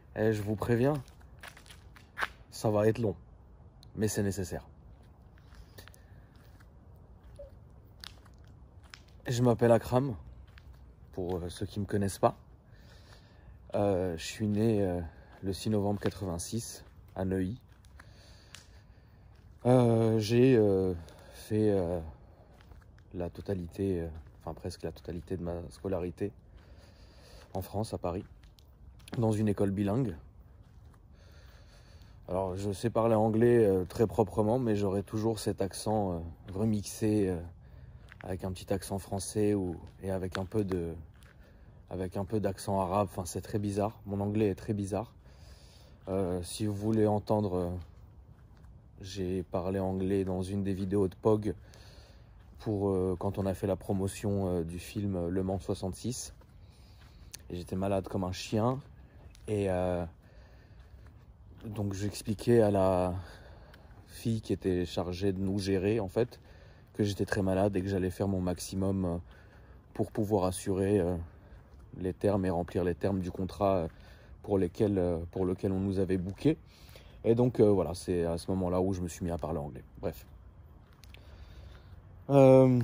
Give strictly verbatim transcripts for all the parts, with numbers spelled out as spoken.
Et je vous préviens, ça va être long, mais c'est nécessaire. Je m'appelle Akram, pour ceux qui ne me connaissent pas. Euh, je suis né euh, le six novembre quatre-vingt-six à Neuilly. Euh, J'ai euh, fait euh, la totalité, euh, enfin presque la totalité de ma scolarité en France, à Paris, dans une école bilingue. Alors je sais parler anglais euh, très proprement, mais j'aurai toujours cet accent euh, remixé euh, avec un petit accent français ou, et avec un peu de, avec un peu d'accent arabe. Enfin, c'est très bizarre. Mon anglais est très bizarre. Euh, si vous voulez entendre, euh, j'ai parlé anglais dans une des vidéos de P O G pour euh, quand on a fait la promotion euh, du film euh, Le Mans soixante-six. Et j'étais malade comme un chien. Et euh, donc j'expliquais à la fille qui était chargée de nous gérer, en fait, que j'étais très malade et que j'allais faire mon maximum euh, pour pouvoir assurer euh, les termes et remplir les termes du contrat euh, pour, lesquels, euh, pour lequel on nous avait booké. Et donc euh, voilà, c'est à ce moment-là où je me suis mis à parler anglais. Bref. Euh,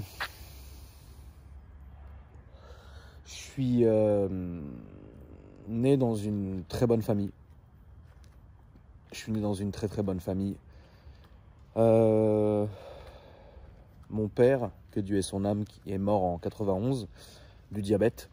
je suis euh, né dans une très bonne famille. Je suis né dans une très très bonne famille. Euh, mon père, que Dieu ait son âme, qui est mort en quatre-vingt-onze du diabète,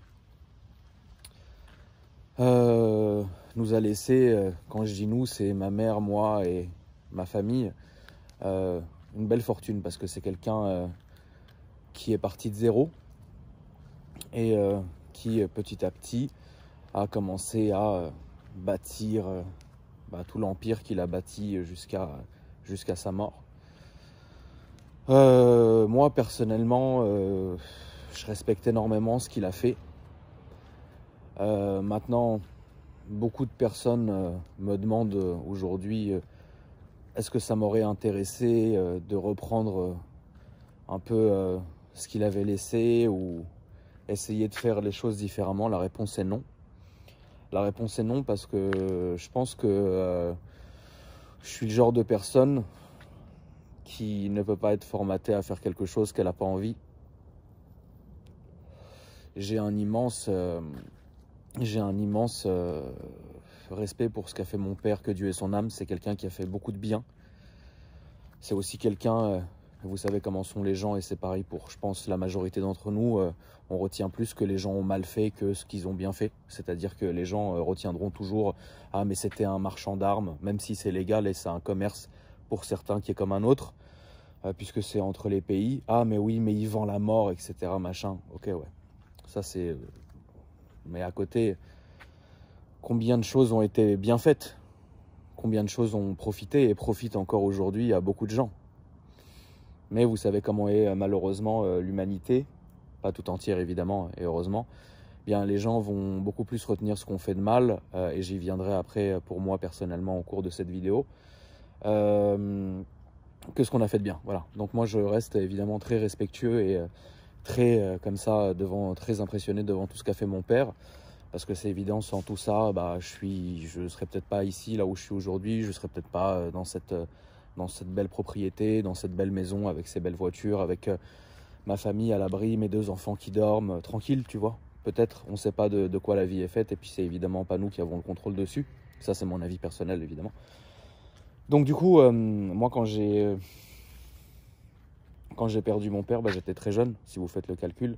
euh, nous a laissé, euh, quand je dis nous, c'est ma mère, moi et ma famille, euh, une belle fortune, parce que c'est quelqu'un euh, qui est parti de zéro et euh, qui petit à petit a commencé à euh, bâtir euh, bah, tout l'empire qu'il a bâti jusqu'à jusqu'à sa mort. Euh, moi personnellement, euh, je respecte énormément ce qu'il a fait. Euh, maintenant, beaucoup de personnes euh, me demandent euh, aujourd'hui euh, est-ce que ça m'aurait intéressé euh, de reprendre euh, un peu euh, ce qu'il avait laissé ou essayer de faire les choses différemment. La réponse est non. La réponse est non parce que je pense que euh, je suis le genre de personne qui ne peut pas être formatée à faire quelque chose qu'elle n'a pas envie. J'ai un immense, euh, j'ai un immense euh, respect pour ce qu'a fait mon père, que Dieu ait son âme. C'est quelqu'un qui a fait beaucoup de bien. C'est aussi quelqu'un, euh, vous savez comment sont les gens, et c'est pareil pour, je pense, la majorité d'entre nous, euh, on retient plus ce que les gens ont mal fait que ce qu'ils ont bien fait. C'est-à-dire que les gens euh, retiendront toujours « Ah, mais c'était un marchand d'armes », même si c'est légal et c'est un commerce pour certains qui est comme un autre, euh, puisque c'est entre les pays. « Ah, mais oui, mais il vend la mort, et cetera » machin. Ok, ouais. Ça, c'est... Euh... Mais à côté, combien de choses ont été bien faites ? Combien de choses ont profité et profitent encore aujourd'hui à beaucoup de gens. Mais vous savez comment est malheureusement euh, l'humanité, pas tout entière évidemment, et heureusement. Bien, les gens vont beaucoup plus retenir ce qu'on fait de mal, euh, et j'y viendrai après pour moi personnellement au cours de cette vidéo, euh, que ce qu'on a fait de bien. Voilà. Donc moi je reste évidemment très respectueux et euh, très euh, comme ça devant, très impressionné devant tout ce qu'a fait mon père. Parce que c'est évident, sans tout ça, bah, je suis, je serais peut-être pas ici, là où je suis aujourd'hui, je serais peut-être pas dans cette, dans cette belle propriété, dans cette belle maison, avec ces belles voitures, avec euh, ma famille à l'abri, mes deux enfants qui dorment, euh, tranquille, tu vois. Peut-être, on ne sait pas de, de quoi la vie est faite, et puis c'est évidemment pas nous qui avons le contrôle dessus. Ça, c'est mon avis personnel, évidemment. Donc du coup, euh, moi, quand j'ai, euh, quand j'ai perdu mon père, bah, j'étais très jeune, si vous faites le calcul.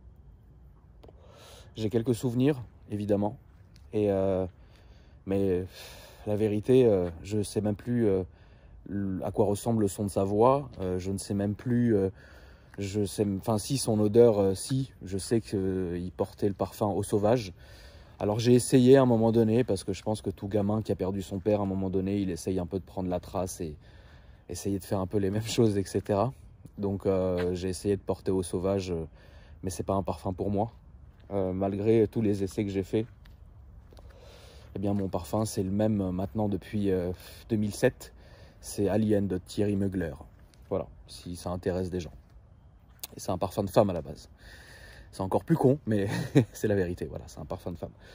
J'ai quelques souvenirs, évidemment, et euh, mais la vérité, euh, je ne sais même plus euh, à quoi ressemble le son de sa voix, euh, je ne sais même plus, euh, je sais, enfin si, son odeur, euh, si, je sais qu'il euh, portait le parfum Eau Sauvage. Alors j'ai essayé à un moment donné, parce que je pense que tout gamin qui a perdu son père, à un moment donné, il essaye un peu de prendre la trace et essayer de faire un peu les mêmes choses, et cetera. Donc euh, j'ai essayé de porter Eau Sauvage, euh, mais c'est pas un parfum pour moi. Euh, malgré tous les essais que j'ai faits, eh bien mon parfum c'est le même maintenant depuis euh, deux mille sept, c'est Alien de Thierry Mugler. Voilà, si ça intéresse des gens. Et c'est un parfum de femme à la base. C'est encore plus con, mais c'est la vérité, voilà, c'est un parfum de femme.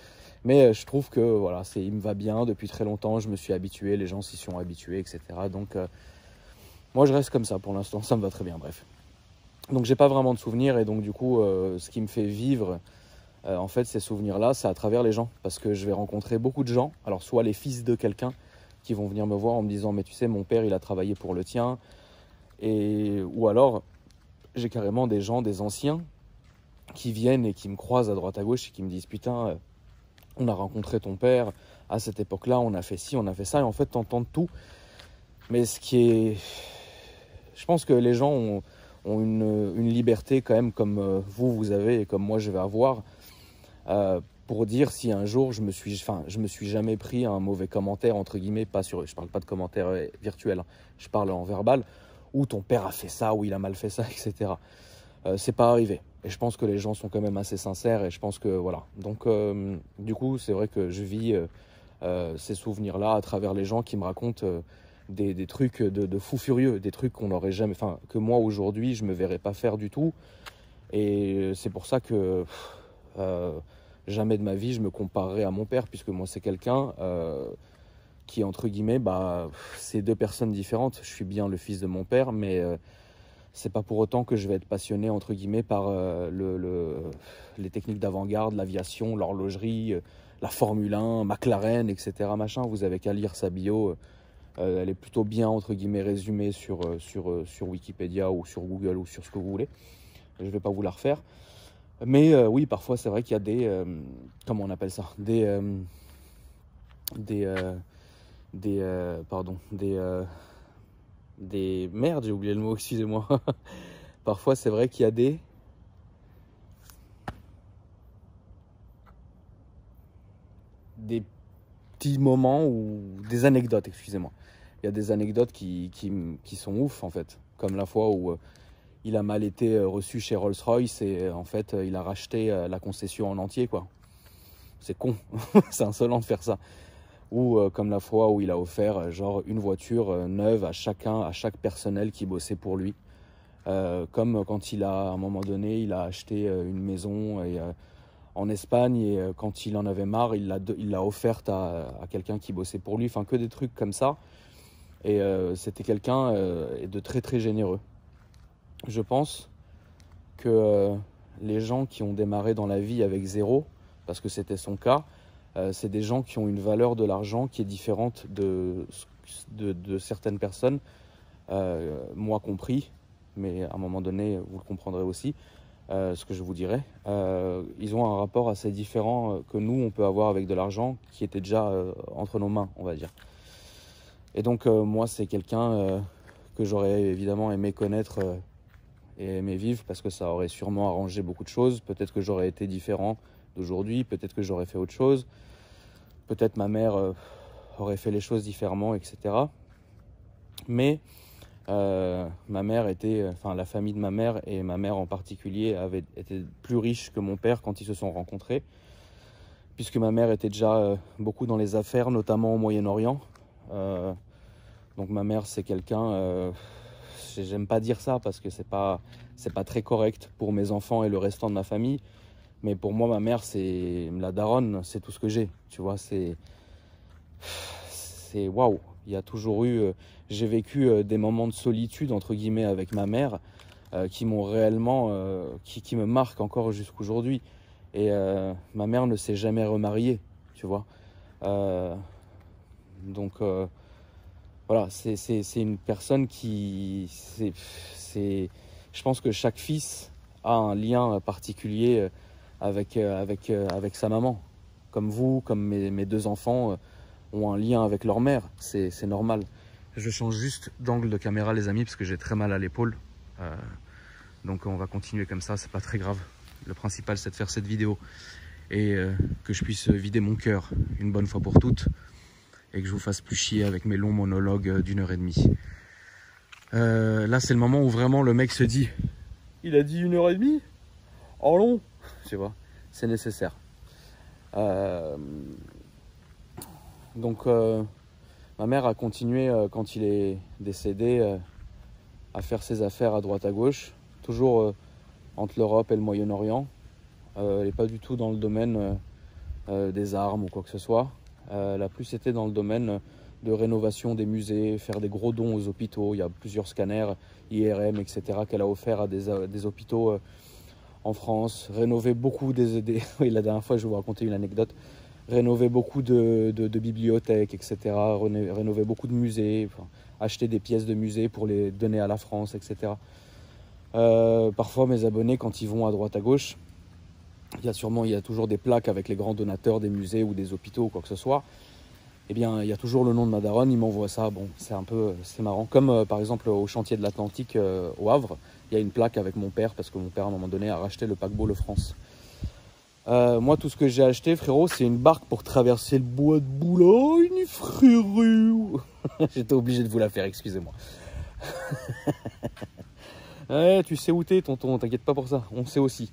Mais je trouve que voilà, il me va bien depuis très longtemps, je me suis habitué, les gens s'y sont habitués, et cetera. Donc euh, moi je reste comme ça pour l'instant, ça me va très bien, bref. Donc j'ai pas vraiment de souvenirs et donc du coup euh, ce qui me fait vivre euh, en fait ces souvenirs-là, c'est à travers les gens. Parce que je vais rencontrer beaucoup de gens, alors soit les fils de quelqu'un qui vont venir me voir en me disant mais tu sais mon père il a travaillé pour le tien, et ou alors j'ai carrément des gens, des anciens qui viennent et qui me croisent à droite à gauche et qui me disent putain euh, on a rencontré ton père à cette époque-là, on a fait ci, on a fait ça, et en fait t'entends tout. Mais ce qui est... Je pense que les gens ont, ont une, une liberté quand même comme euh, vous, vous avez et comme moi je vais avoir euh, pour dire si un jour je me suis... Enfin, je me suis jamais pris un mauvais commentaire, entre guillemets, pas sur... Je parle pas de commentaires euh, virtuels, hein, je parle en verbal, où ton père a fait ça, ou il a mal fait ça, et cetera. Euh, c'est pas arrivé. Et je pense que les gens sont quand même assez sincères et je pense que voilà. Donc euh, du coup, c'est vrai que je vis euh, euh, ces souvenirs-là à travers les gens qui me racontent euh, des, des trucs de, de fous furieux, des trucs qu'on n'aurait jamais, enfin que moi aujourd'hui je me verrais pas faire du tout. Et c'est pour ça que euh, jamais de ma vie je me comparerai à mon père, puisque moi c'est quelqu'un euh, qui entre guillemets, bah c'est deux personnes différentes. Je suis bien le fils de mon père, mais euh, c'est pas pour autant que je vais être passionné entre guillemets par euh, le, le, les techniques d'avant-garde, l'aviation, l'horlogerie, euh, la Formule un, McLaren, et cetera. Machin. Vous avez qu'à lire sa bio. Euh, elle est plutôt bien entre guillemets résumée sur, euh, sur, euh, sur Wikipédia ou sur Google ou sur ce que vous voulez. Je vais pas vous la refaire. Mais euh, oui, parfois c'est vrai qu'il y a des... Euh, comment on appelle ça? Des... Euh, des... Euh, des... Euh, pardon. Des... Euh, des... Merde, j'ai oublié le mot, excusez-moi. Parfois, c'est vrai qu'il y a des... des petits moments ou des anecdotes, excusez-moi. Il y a des anecdotes qui, qui, qui sont ouf, en fait. Comme la fois où euh, il a mal été reçu chez Rolls-Royce et euh, en fait, il a racheté euh, la concession en entier, quoi. C'est con. C'est insolent de faire ça. Ou euh, comme la fois où il a offert euh, genre une voiture euh, neuve à chacun, à chaque personnel qui bossait pour lui. Euh, comme quand il a, à un moment donné, il a acheté euh, une maison et, euh, en Espagne et euh, quand il en avait marre, il l'a, il l'a offerte à, à quelqu'un qui bossait pour lui. Enfin, que des trucs comme ça. Et euh, c'était quelqu'un euh, de très très généreux. Je pense que euh, les gens qui ont démarré dans la vie avec zéro, parce que c'était son cas, Euh, c'est des gens qui ont une valeur de l'argent qui est différente de, de, de certaines personnes, euh, moi compris, mais à un moment donné, vous le comprendrez aussi, euh, ce que je vous dirai. Euh, ils ont un rapport assez différent que nous, on peut avoir avec de l'argent qui était déjà euh, entre nos mains, on va dire. Et donc, euh, moi, c'est quelqu'un euh, que j'aurais évidemment aimé connaître euh, et aimé vivre, parce que ça aurait sûrement arrangé beaucoup de choses. Peut-être que j'aurais été différent d'aujourd'hui, peut-être que j'aurais fait autre chose, peut-être ma mère euh, aurait fait les choses différemment, et cetera. Mais euh, ma mère était, enfin la famille de ma mère et ma mère en particulier avait été plus riche que mon père quand ils se sont rencontrés, puisque ma mère était déjà euh, beaucoup dans les affaires, notamment au Moyen-Orient. Euh, donc ma mère c'est quelqu'un, euh, j'aime pas dire ça parce que c'est pas, c'est pas très correct pour mes enfants et le restant de ma famille. Mais pour moi, ma mère, c'est la daronne, c'est tout ce que j'ai. Tu vois, c'est... C'est waouh. Il y a toujours eu... Euh, j'ai vécu euh, des moments de solitude, entre guillemets, avec ma mère, euh, qui m'ont réellement... Euh, qui, qui me marquent encore jusqu'aujourd'hui. Et euh, ma mère ne s'est jamais remariée, tu vois. Euh, donc, euh, voilà, c'est, c'est, c'est une personne qui... C'est, c'est, je pense que chaque fils a un lien particulier... Euh, avec, euh, avec, euh, avec sa maman. Comme vous, comme mes, mes deux enfants euh, ont un lien avec leur mère. C'est, c'est normal. Je change juste d'angle de caméra, les amis, parce que j'ai très mal à l'épaule. Euh, donc on va continuer comme ça, c'est pas très grave. Le principal, c'est de faire cette vidéo et euh, que je puisse vider mon cœur une bonne fois pour toutes et que je vous fasse plus chier avec mes longs monologues d'une heure et demie. Euh, là, c'est le moment où vraiment le mec se dit « Il a dit une heure et demie ? En long !» Tu vois, c'est nécessaire. Euh, donc, euh, ma mère a continué, euh, quand il est décédé, euh, à faire ses affaires à droite à gauche, toujours euh, entre l'Europe et le Moyen-Orient. Euh, elle n'est pas du tout dans le domaine euh, euh, des armes ou quoi que ce soit. Euh, elle a plus été dans le domaine de rénovation des musées, faire des gros dons aux hôpitaux. Il y a plusieurs scanners I R M, et cetera qu'elle a offert à des, à des hôpitaux euh, en France. Rénover beaucoup des, des... Oui, la dernière fois, je vais vous raconter une anecdote. Rénover beaucoup de, de, de bibliothèques, et cetera. Rénover, rénover beaucoup de musées, enfin, acheter des pièces de musées pour les donner à la France, et cetera. Euh, parfois, mes abonnés, quand ils vont à droite à gauche, il y a sûrement, il y a toujours des plaques avec les grands donateurs des musées ou des hôpitaux ou quoi que ce soit. Eh bien, il y a toujours le nom de ma daronne, il m'envoie ça. Bon, c'est un peu, c'est marrant. Comme euh, par exemple au chantier de l'Atlantique euh, au Havre, il y a une plaque avec mon père parce que mon père à un moment donné a racheté le paquebot Le France. Euh, moi, tout ce que j'ai acheté, frérot, c'est une barque pour traverser le bois de Boulogne, frérot. J'étais obligé de vous la faire, excusez-moi. Ouais, tu sais où t'es, tonton, t'inquiète pas pour ça, on sait aussi.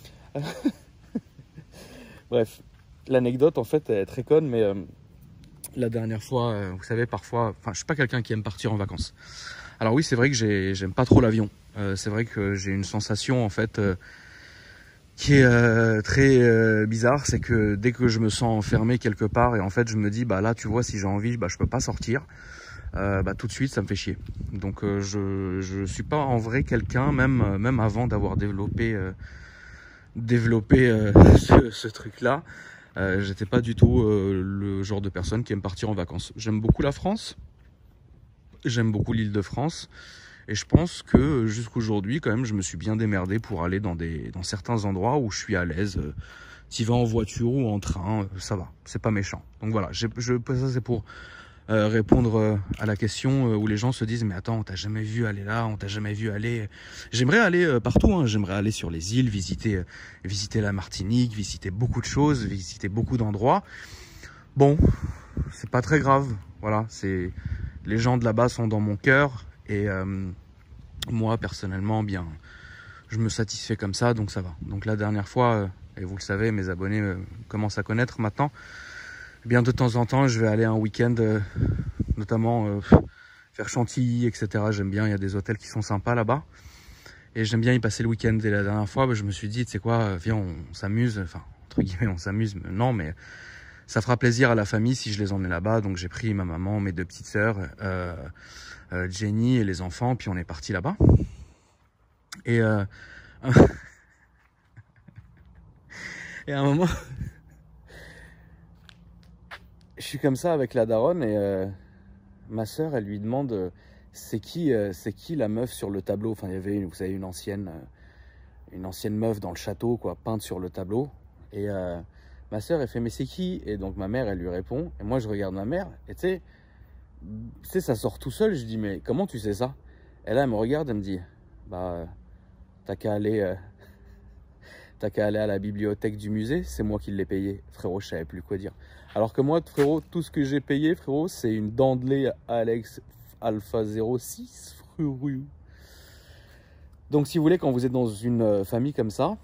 Bref, l'anecdote, en fait, elle est très conne, mais... Euh, la dernière fois, euh, vous savez, parfois, enfin, je suis pas quelqu'un qui aime partir en vacances. Alors oui, c'est vrai que j'aime pas trop l'avion. Euh, c'est vrai que j'ai une sensation, en fait, euh, qui est euh, très euh, bizarre. C'est que dès que je me sens enfermé quelque part, et en fait, je me dis, bah là, tu vois, si j'ai envie, bah je peux pas sortir. Euh, bah tout de suite, ça me fait chier. Donc, euh, je je suis pas en vrai quelqu'un, même même avant d'avoir développé euh, développé euh, ce, ce truc-là. Euh, j'étais pas du tout euh, le genre de personne qui aime partir en vacances. J'aime beaucoup la France, j'aime beaucoup l'Île-de-France, et je pense que jusqu'aujourd'hui, quand même, je me suis bien démerdé pour aller dans, des, dans certains endroits où je suis à l'aise. Euh, T'y vas en voiture ou en train, euh, ça va, c'est pas méchant. Donc voilà, je, ça c'est pour euh, répondre euh, à la question euh, où les gens se disent « Mais attends, on t'a jamais vu aller là, on t'a jamais vu aller... » J'aimerais aller euh, partout, hein. J'aimerais aller sur les îles, visiter, euh, visiter la Martinique, visiter beaucoup de choses, visiter beaucoup d'endroits. Bon, c'est pas très grave, voilà, c'est... Les gens de là-bas sont dans mon cœur, et euh, moi, personnellement, bien, je me satisfais comme ça, donc ça va. Donc la dernière fois, euh, et vous le savez, mes abonnés euh, commencent à connaître maintenant, eh bien de temps en temps, je vais aller un week-end, euh, notamment euh, faire Chantilly, et cetera. J'aime bien, il y a des hôtels qui sont sympas là-bas. Et j'aime bien y passer le week-end. Et la dernière fois, bah, je me suis dit, tu sais quoi, viens, on, on s'amuse. Enfin, entre guillemets, on s'amuse. Non, mais ça fera plaisir à la famille si je les emmène là-bas. Donc j'ai pris ma maman, mes deux petites sœurs, euh, euh, Jenny et les enfants. Puis on est parti là-bas. Et, euh, et à un moment... Je suis comme ça avec la daronne et euh, ma sœur, elle lui demande euh, c'est qui, euh, c'est qui la meuf sur le tableau. Enfin, il y avait, une, vous savez, une ancienne, euh, une ancienne meuf dans le château, quoi, peinte sur le tableau. Et euh, ma sœur, elle fait mais c'est qui? Et donc ma mère, elle lui répond. Et moi, je regarde ma mère. Et tu sais, tu sais, ça sort tout seul. Je dis mais comment tu sais ça? Et là, elle me regarde, elle me dit bah euh, t'as qu'à aller, euh, t'as qu'à aller à la bibliothèque du musée. C'est moi qui l'ai payé. Frérot, je savais plus quoi dire. Alors que moi, frérot, tout ce que j'ai payé, frérot, c'est une Dendeley Alex Alpha zéro six, frérot. Donc, si vous voulez, quand vous êtes dans une famille comme ça,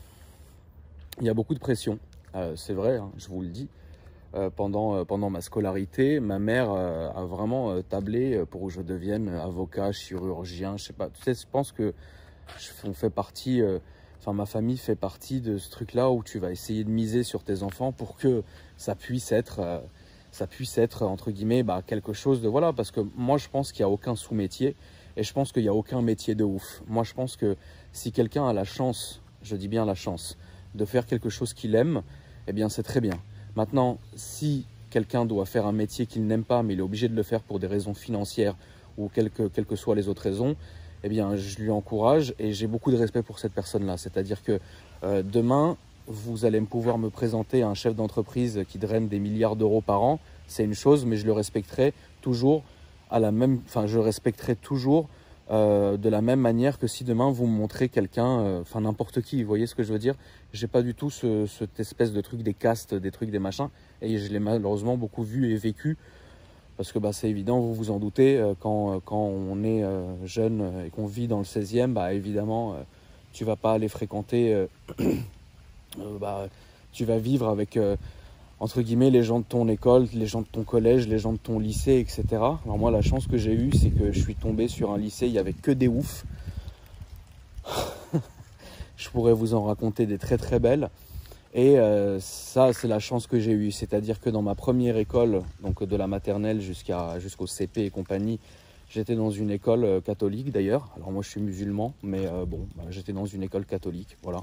il y a beaucoup de pression. Euh, c'est vrai, hein, je vous le dis. Euh, pendant, euh, pendant ma scolarité, ma mère euh, a vraiment euh, tablé pour que je devienne avocat, chirurgien, je sais pas. Tu sais, je pense que on fait partie... Euh, Enfin, ma famille fait partie de ce truc-là où tu vas essayer de miser sur tes enfants pour que ça puisse être, euh, ça puisse être entre guillemets, bah, quelque chose de voilà. Parce que moi, je pense qu'il n'y a aucun sous-métier et je pense qu'il n'y a aucun métier de ouf. Moi, je pense que si quelqu'un a la chance, je dis bien la chance, de faire quelque chose qu'il aime, eh bien, c'est très bien. Maintenant, si quelqu'un doit faire un métier qu'il n'aime pas, mais il est obligé de le faire pour des raisons financières ou quelles que, quelles que soient les autres raisons, eh bien, je lui encourage et j'ai beaucoup de respect pour cette personne-là. C'est-à-dire que euh, demain, vous allez pouvoir me présenter un chef d'entreprise qui draine des milliards d'euros par an. C'est une chose, mais je le respecterai toujours à la même, enfin, je respecterai toujours euh, de la même manière que si demain vous me montrez quelqu'un, euh, enfin n'importe qui. Vous voyez ce que je veux dire? J'ai pas du tout ce, cette espèce de truc des castes, des trucs, des machins, et je l'ai malheureusement beaucoup vu et vécu. Parce que bah, c'est évident, vous vous en doutez, euh, quand, quand on est euh, jeune et qu'on vit dans le seizième, bah, évidemment, euh, tu ne vas pas aller fréquenter, euh, euh, bah, tu vas vivre avec, euh, entre guillemets, les gens de ton école, les gens de ton collège, les gens de ton lycée, et cetera. Alors moi, la chance que j'ai eue, c'est que je suis tombé sur un lycée, il n'y avait que des oufs. Je pourrais vous en raconter des très très belles. Et euh, ça, c'est la chance que j'ai eue. C'est-à-dire que dans ma première école, donc de la maternelle jusqu'à, jusqu'au C P et compagnie, j'étais dans une école euh, catholique d'ailleurs. Alors moi, je suis musulman, mais euh, bon, bah, j'étais dans une école catholique, voilà.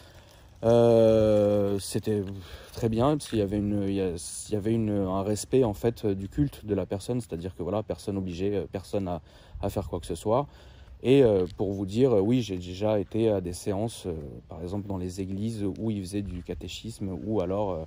Euh, c'était très bien parce qu'il y avait, une, il y avait une, un respect en fait du culte de la personne, c'est-à-dire que voilà, personne obligé, personne à, à faire quoi que ce soit. Et euh, pour vous dire, euh, oui, j'ai déjà été à des séances, euh, par exemple dans les églises où ils faisaient du catéchisme ou alors, euh,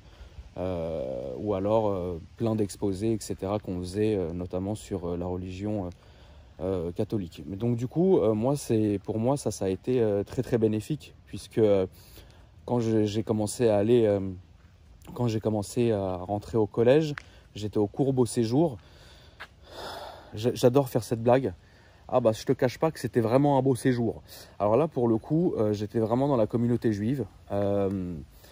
euh, ou alors euh, plein d'exposés, et cetera qu'on faisait euh, notamment sur euh, la religion euh, euh, catholique. Mais donc du coup, euh, moi, c'est, pour moi, ça, ça a été euh, très très bénéfique puisque euh, quand j'ai commencé à aller, euh, quand j'ai commencé à rentrer au collège, j'étais au cours beau séjour. J'adore faire cette blague. Ah bah je te cache pas que c'était vraiment un beau séjour. Alors là pour le coup euh, j'étais vraiment dans la communauté juive. Euh,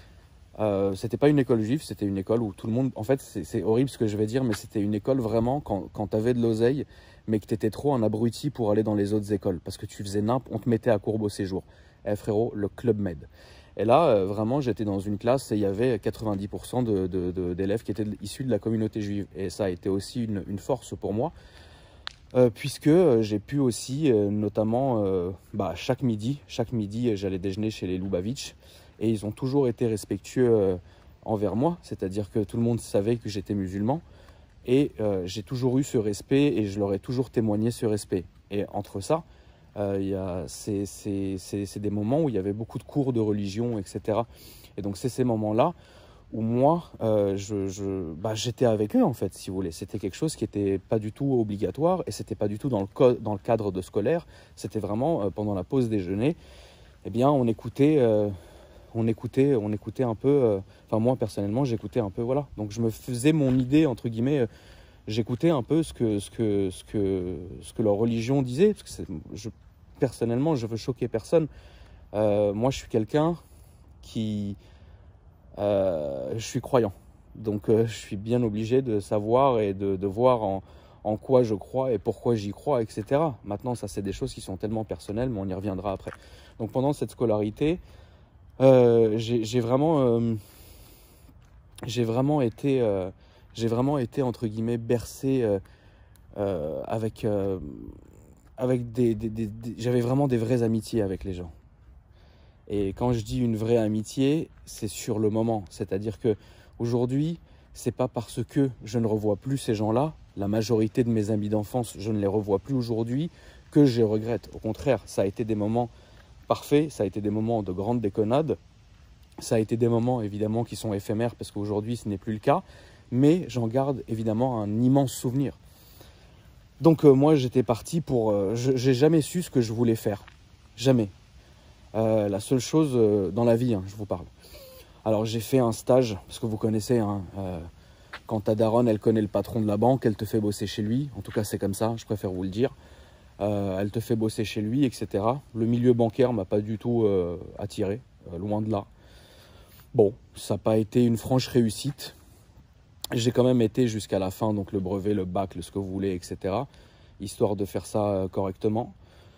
euh, c'était pas une école juive, c'était une école où tout le monde... En fait c'est horrible ce que je vais dire, mais c'était une école vraiment quand, quand tu avais de l'oseille, mais que tu étais trop un abruti pour aller dans les autres écoles. Parce que tu faisais n'importe, on te mettait à cours beau séjour. Eh frérot, le Club Med. Et là euh, vraiment j'étais dans une classe et il y avait quatre-vingt-dix pour cent de, de, de, d'élèves qui étaient issus de la communauté juive. Et ça a été aussi une, une force pour moi. Euh, puisque euh, j'ai pu aussi, euh, notamment, euh, bah, chaque midi, chaque midi, j'allais déjeuner chez les Lubavitch et ils ont toujours été respectueux euh, envers moi, c'est-à-dire que tout le monde savait que j'étais musulman et euh, j'ai toujours eu ce respect et je leur ai toujours témoigné ce respect. Et entre ça, euh, c'est des moments où il y avait beaucoup de cours de religion, et cetera. Et donc c'est ces moments-là où moi, euh, je, je, bah, j'étais avec eux en fait, si vous voulez. C'était quelque chose qui n'était pas du tout obligatoire et c'était pas du tout dans le, dans le cadre de scolaire. C'était vraiment euh, pendant la pause déjeuner. Eh bien, on écoutait, euh, on écoutait, on écoutait un peu. Euh, enfin, moi personnellement, j'écoutais un peu, voilà. Donc, je me faisais mon idée entre guillemets. Euh, j'écoutais un peu ce que, ce que, ce que, ce que leur religion disait, parce que je, personnellement, je veux choquer personne. Euh, moi, je suis quelqu'un qui Euh, je suis croyant, donc euh, je suis bien obligé de savoir et de, de voir en, en quoi je crois et pourquoi j'y crois, et cetera. Maintenant, ça c'est des choses qui sont tellement personnelles, mais on y reviendra après. Donc pendant cette scolarité, euh, j'ai vraiment, euh, j'ai vraiment été, euh, j'ai vraiment été entre guillemets bercé euh, euh, avec, euh, avec des, des, des, des j'avais vraiment des vraies amitiés avec les gens. Et quand je dis une vraie amitié, c'est sur le moment. C'est-à-dire que aujourd'hui, c'est pas parce que je ne revois plus ces gens-là, la majorité de mes amis d'enfance, je ne les revois plus aujourd'hui, que je regrette. Au contraire, ça a été des moments parfaits, ça a été des moments de grande déconnade, ça a été des moments évidemment qui sont éphémères parce qu'aujourd'hui ce n'est plus le cas, mais j'en garde évidemment un immense souvenir. Donc euh, moi j'étais parti pour... Euh, j'ai jamais su ce que je voulais faire. Jamais. Euh, la seule chose euh, dans la vie, hein, je vous parle. Alors j'ai fait un stage, parce que vous connaissez, hein, euh, quand ta daronne, elle connaît le patron de la banque, elle te fait bosser chez lui. En tout cas, c'est comme ça, je préfère vous le dire. Euh, elle te fait bosser chez lui, et cetera. Le milieu bancaire m'a pas du tout euh, attiré, euh, loin de là. Bon, ça n'a pas été une franche réussite. J'ai quand même été jusqu'à la fin, donc le brevet, le bac, le ce que vous voulez, et cetera. Histoire de faire ça euh, correctement.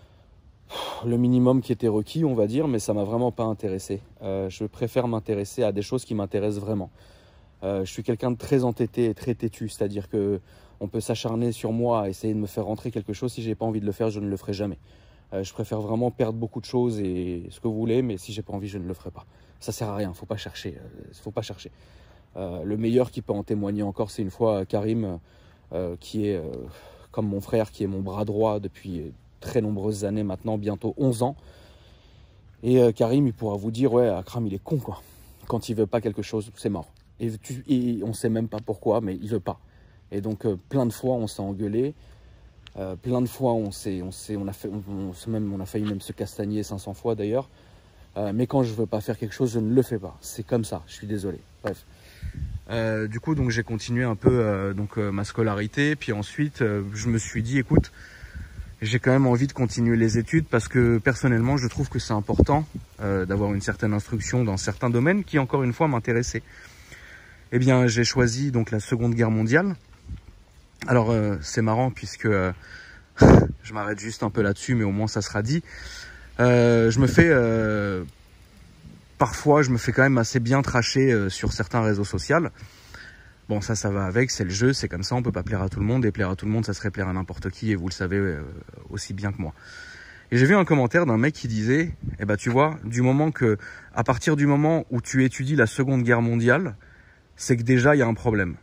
Le minimum qui était requis, on va dire, mais ça m'a vraiment pas intéressé. Euh, je préfère m'intéresser à des choses qui m'intéressent vraiment. Euh, je suis quelqu'un de très entêté et très têtu, c'est-à-dire que on peut s'acharner sur moi à essayer de me faire rentrer quelque chose. Si j'ai pas envie de le faire, je ne le ferai jamais. Euh, je préfère vraiment perdre beaucoup de choses et ce que vous voulez, mais si j'ai pas envie, je ne le ferai pas. Ça sert à rien, faut pas chercher. Euh, faut pas chercher. Euh, le meilleur qui peut en témoigner encore, c'est une fois Karim, euh, qui est euh, comme mon frère, qui est mon bras droit depuis très nombreuses années maintenant, bientôt onze ans. Et euh, Karim, il pourra vous dire, ouais, Akram, il est con, quoi. Quand il veut pas quelque chose, c'est mort. Et, tu, et on sait même pas pourquoi, mais il veut pas. Et donc, euh, plein de fois, on s'est engueulé. Euh, plein de fois, on s'est, on s'est, on a fait, on, on, même, on a failli même se castagner cinq cents fois d'ailleurs. Euh, mais quand je veux pas faire quelque chose, je ne le fais pas. C'est comme ça. Je suis désolé. Bref. Euh, du coup, donc j'ai continué un peu euh, donc euh, ma scolarité. Puis ensuite, euh, je me suis dit, écoute, j'ai quand même envie de continuer les études parce que personnellement, je trouve que c'est important euh, d'avoir une certaine instruction dans certains domaines qui, encore une fois, m'intéressaient. Eh bien, j'ai choisi donc la Seconde Guerre mondiale. Alors, euh, c'est marrant puisque euh, je m'arrête juste un peu là-dessus, mais au moins ça sera dit. Euh, je me fais, euh, parfois, je me fais quand même assez bien tracher euh, sur certains réseaux sociaux. Bon, ça, ça va avec, c'est le jeu, c'est comme ça, on peut pas plaire à tout le monde, et plaire à tout le monde, ça serait plaire à n'importe qui, et vous le savez euh, aussi bien que moi. Et j'ai vu un commentaire d'un mec qui disait, eh ben, tu vois, du moment que, à partir du moment où tu étudies la Seconde Guerre mondiale, c'est que déjà, il y a un problème.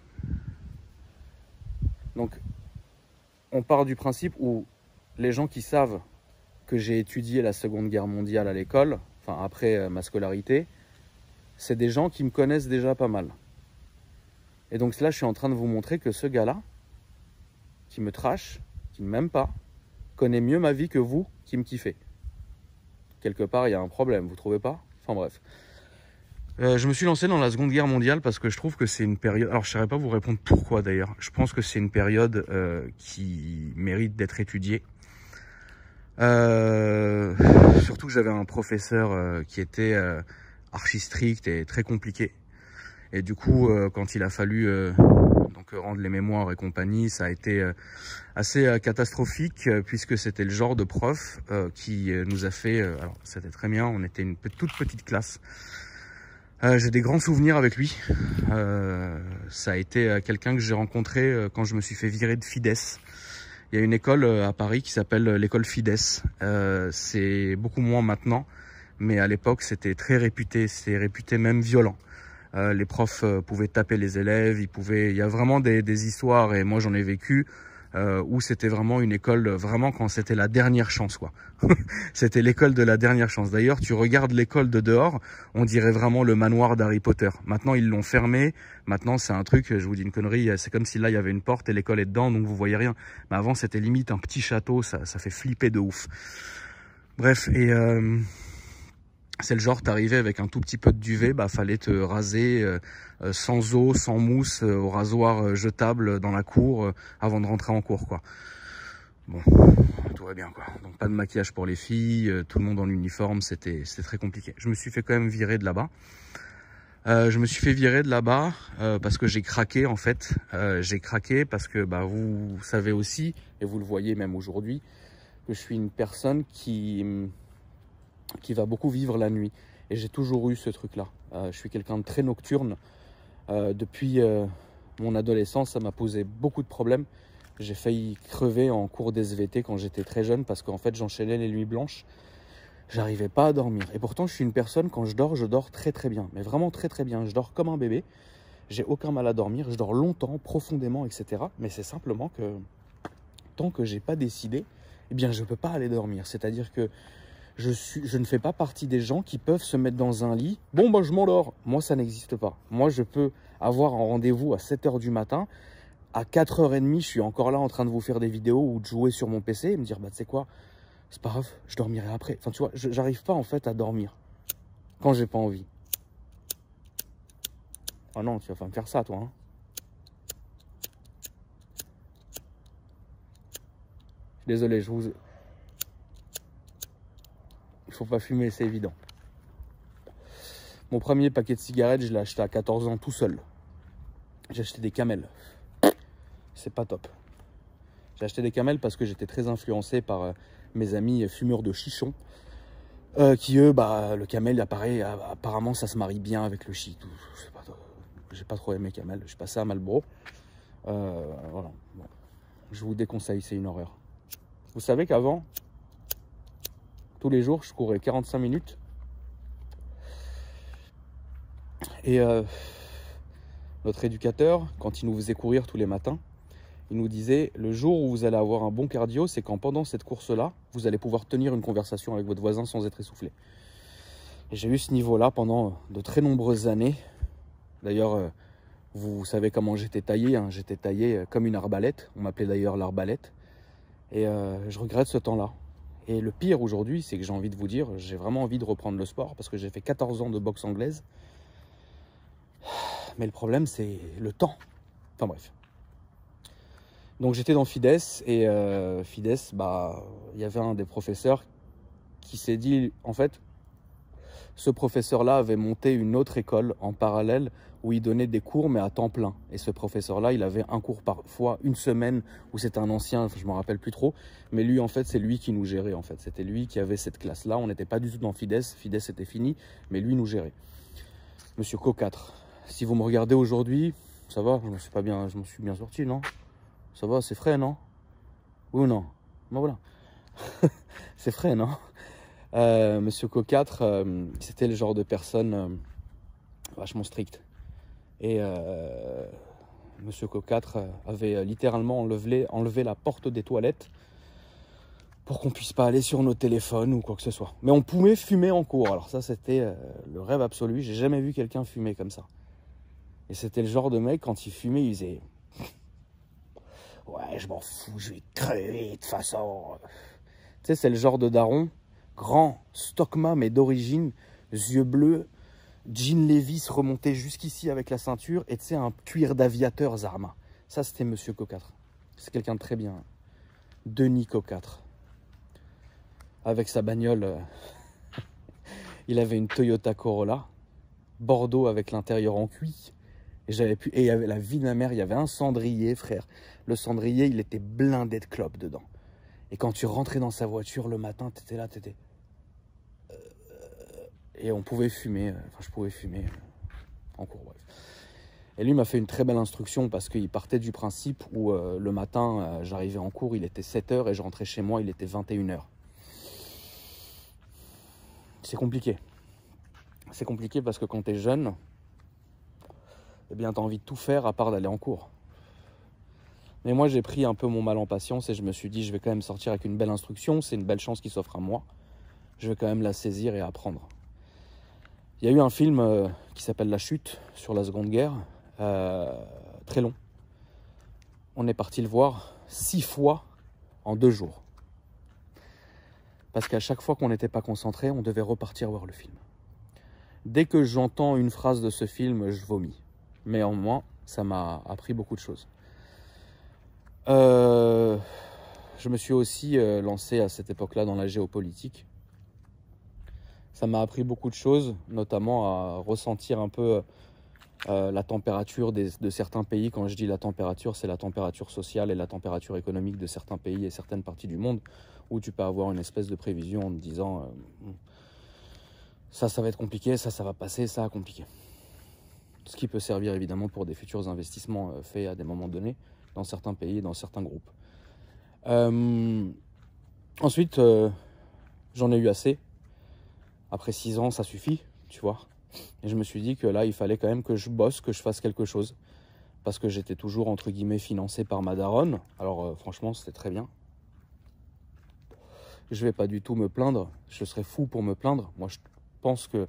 Donc, on part du principe où les gens qui savent que j'ai étudié la Seconde Guerre mondiale à l'école, enfin, après euh, ma scolarité, c'est des gens qui me connaissent déjà pas mal. Et donc là, je suis en train de vous montrer que ce gars-là, qui me trash, qui ne m'aime pas, connaît mieux ma vie que vous, qui me kiffez. Quelque part, il y a un problème, vous trouvez pas? Enfin bref. Euh, je me suis lancé dans la Seconde Guerre mondiale parce que je trouve que c'est une période... Alors, je ne saurais pas vous répondre pourquoi d'ailleurs. Je pense que c'est une période euh, qui mérite d'être étudiée. Euh... Surtout que j'avais un professeur euh, qui était euh, archi strict et très compliqué. Et du coup, euh, quand il a fallu euh, donc rendre les mémoires et compagnie, ça a été euh, assez euh, catastrophique euh, puisque c'était le genre de prof euh, qui euh, nous a fait... Euh, alors, c'était très bien, on était une toute petite classe. Euh, j'ai des grands souvenirs avec lui. Euh, ça a été euh, quelqu'un que j'ai rencontré euh, quand je me suis fait virer de Fides. Il y a une école euh, à Paris qui s'appelle euh, l'école Fides. Euh, c'est beaucoup moins maintenant, mais à l'époque, c'était très réputé. C'était réputé même violent. Euh, les profs euh, pouvaient taper les élèves, ils pouvaient... il y a vraiment des, des histoires, et moi j'en ai vécu, euh, où c'était vraiment une école, vraiment quand c'était la dernière chance, quoi. C'était l'école de la dernière chance. D'ailleurs, tu regardes l'école de dehors, on dirait vraiment le manoir d'Harry Potter. Maintenant, ils l'ont fermé, maintenant c'est un truc, je vous dis une connerie, c'est comme si là il y avait une porte et l'école est dedans, donc vous voyez rien. Mais avant, c'était limite un petit château, ça, ça fait flipper de ouf. Bref, et... Euh... c'est le genre, t'arrivais avec un tout petit peu de duvet, bah fallait te raser euh, euh, sans eau, sans mousse, euh, au rasoir euh, jetable dans la cour euh, avant de rentrer en cours, quoi. Bon, tout va bien, quoi. Donc pas de maquillage pour les filles, euh, tout le monde en uniforme, c'était c'était très compliqué. Je me suis fait quand même virer de là-bas. Euh, je me suis fait virer de là-bas euh, parce que j'ai craqué, en fait. Euh, j'ai craqué parce que bah vous savez aussi, et vous le voyez même aujourd'hui, que je suis une personne qui qui va beaucoup vivre la nuit. Et j'ai toujours eu ce truc-là. Euh, je suis quelqu'un de très nocturne. Euh, depuis euh, mon adolescence, ça m'a posé beaucoup de problèmes. J'ai failli crever en cours d'S V T quand j'étais très jeune parce qu'en fait, j'enchaînais les nuits blanches. J'arrivais pas à dormir. Et pourtant, je suis une personne, quand je dors, je dors très très bien. Mais vraiment très très bien. Je dors comme un bébé. J'ai aucun mal à dormir. Je dors longtemps, profondément, et cetera. Mais c'est simplement que tant que j'ai pas décidé, eh bien, je peux pas aller dormir. C'est-à-dire que Je, suis, je ne fais pas partie des gens qui peuvent se mettre dans un lit. Bon, bah, je m'endors. Moi, ça n'existe pas. Moi, je peux avoir un rendez-vous à sept heures du matin. À quatre heures trente, je suis encore là en train de vous faire des vidéos ou de jouer sur mon P C et me dire, bah, tu sais quoi, c'est pas grave, je dormirai après. Enfin, tu vois, j'arrive pas en fait à dormir quand j'ai pas envie. Ah non, tu vas pas me faire ça, toi. Hein. Désolé, je vous... Il faut pas fumer, c'est évident. Mon premier paquet de cigarettes, je l'ai acheté à quatorze ans tout seul. J'ai acheté des Camel. C'est pas top. J'ai acheté des Camel parce que j'étais très influencé par euh, mes amis fumeurs de chichon. Euh, qui eux, bah, le Camel, apparaît, apparemment, ça se marie bien avec le shit. Je sais pas, j'ai pas trop aimé Camel. Je suis passé à Marlboro. Euh, voilà. Bon. Je vous déconseille, c'est une horreur. Vous savez qu'avant, tous les jours, je courais quarante-cinq minutes. Et euh, notre éducateur, quand il nous faisait courir tous les matins, il nous disait, le jour où vous allez avoir un bon cardio, c'est quand pendant cette course-là, vous allez pouvoir tenir une conversation avec votre voisin sans être essoufflé. Et j'ai eu ce niveau-là pendant de très nombreuses années. D'ailleurs, euh, vous savez comment j'étais taillé, hein. J'étais taillé comme une arbalète. On m'appelait d'ailleurs l'arbalète. Et euh, je regrette ce temps-là. Et le pire aujourd'hui, c'est que j'ai envie de vous dire, j'ai vraiment envie de reprendre le sport parce que j'ai fait quatorze ans de boxe anglaise. Mais le problème, c'est le temps. Enfin bref. Donc j'étais dans Fides et euh, Fides, bah, il y avait un des professeurs qui s'est dit, en fait, Ce professeur-là avait monté une autre école en parallèle où il donnait des cours, mais à temps plein. Et ce professeur-là, il avait un cours parfois, une semaine, où c'était un ancien, je ne me rappelle plus trop. Mais lui, en fait, c'est lui qui nous gérait, en fait. C'était lui qui avait cette classe-là. On n'était pas du tout dans Fides. Fides était fini, mais lui nous gérait. Monsieur Cocâtre, si vous me regardez aujourd'hui, ça va, je me suis pas bien, je m'en suis bien sorti, non? Ça va, c'est frais, non? Oui ou non? Ben voilà. C'est frais, non? euh, Monsieur Cocâtre, euh, c'était le genre de personne euh, vachement stricte. Et euh, Monsieur Cocâtre avait littéralement enlevé, enlevé la porte des toilettes pour qu'on puisse pas aller sur nos téléphones ou quoi que ce soit. Mais on pouvait fumer en cours. Alors ça, c'était euh, le rêve absolu. J'ai jamais vu quelqu'un fumer comme ça. Et c'était le genre de mec, quand il fumait, il disait « Ouais, je m'en fous, je vais crever de toute façon. » Tu sais, c'est le genre de daron, grand, stockma, mais d'origine, yeux bleus, jean Levi's remonté jusqu'ici avec la ceinture, et tu sais, un cuir d'aviateur Zarma. Ça, c'était Monsieur Cocâtre. C'est quelqu'un de très bien. Denis Cocâtre. Avec sa bagnole, euh, il avait une Toyota Corolla, Bordeaux avec l'intérieur en cuit. Et j'avais pu, et il y avait la vie de ma mère, il y avait un cendrier, frère. Le cendrier, il était blindé de clopes dedans. Et quand tu rentrais dans sa voiture le matin, t'étais là, t'étais... Et on pouvait fumer, enfin je pouvais fumer en cours, bref. Et lui m'a fait une très belle instruction parce qu'il partait du principe où euh, le matin, euh, j'arrivais en cours, il était sept heures et je rentrais chez moi, il était vingt et une heures. C'est compliqué. C'est compliqué parce que quand t'es jeune, eh bien t'as envie de tout faire à part d'aller en cours. Mais moi j'ai pris un peu mon mal en patience et je me suis dit je vais quand même sortir avec une belle instruction, c'est une belle chance qui s'offre à moi. Je vais quand même la saisir et apprendre. Il y a eu un film euh, qui s'appelle La Chute sur la Seconde Guerre, euh, très long. On est parti le voir six fois en deux jours. Parce qu'à chaque fois qu'on n'était pas concentré, on devait repartir voir le film. Dès que j'entends une phrase de ce film, je vomis. Mais en moi, ça m'a appris beaucoup de choses. Euh, je me suis aussi euh, lancé à cette époque-là dans la géopolitique. Ça m'a appris beaucoup de choses, notamment à ressentir un peu euh, la température des, de certains pays. Quand je dis la température, c'est la température sociale et la température économique de certains pays et certaines parties du monde, où tu peux avoir une espèce de prévision en te disant euh, ça, ça va être compliqué, ça, ça va passer, ça va compliqué. Ce qui peut servir évidemment pour des futurs investissements euh, faits à des moments donnés dans certains pays et dans certains groupes. Euh, ensuite, euh, j'en ai eu assez. Après six ans, ça suffit, tu vois. Et je me suis dit que là, il fallait quand même que je bosse, que je fasse quelque chose. Parce que j'étais toujours, entre guillemets, financé par ma daronne. Alors, euh, franchement, c'était très bien. Je vais pas du tout me plaindre. Je serais fou pour me plaindre. Moi, je pense que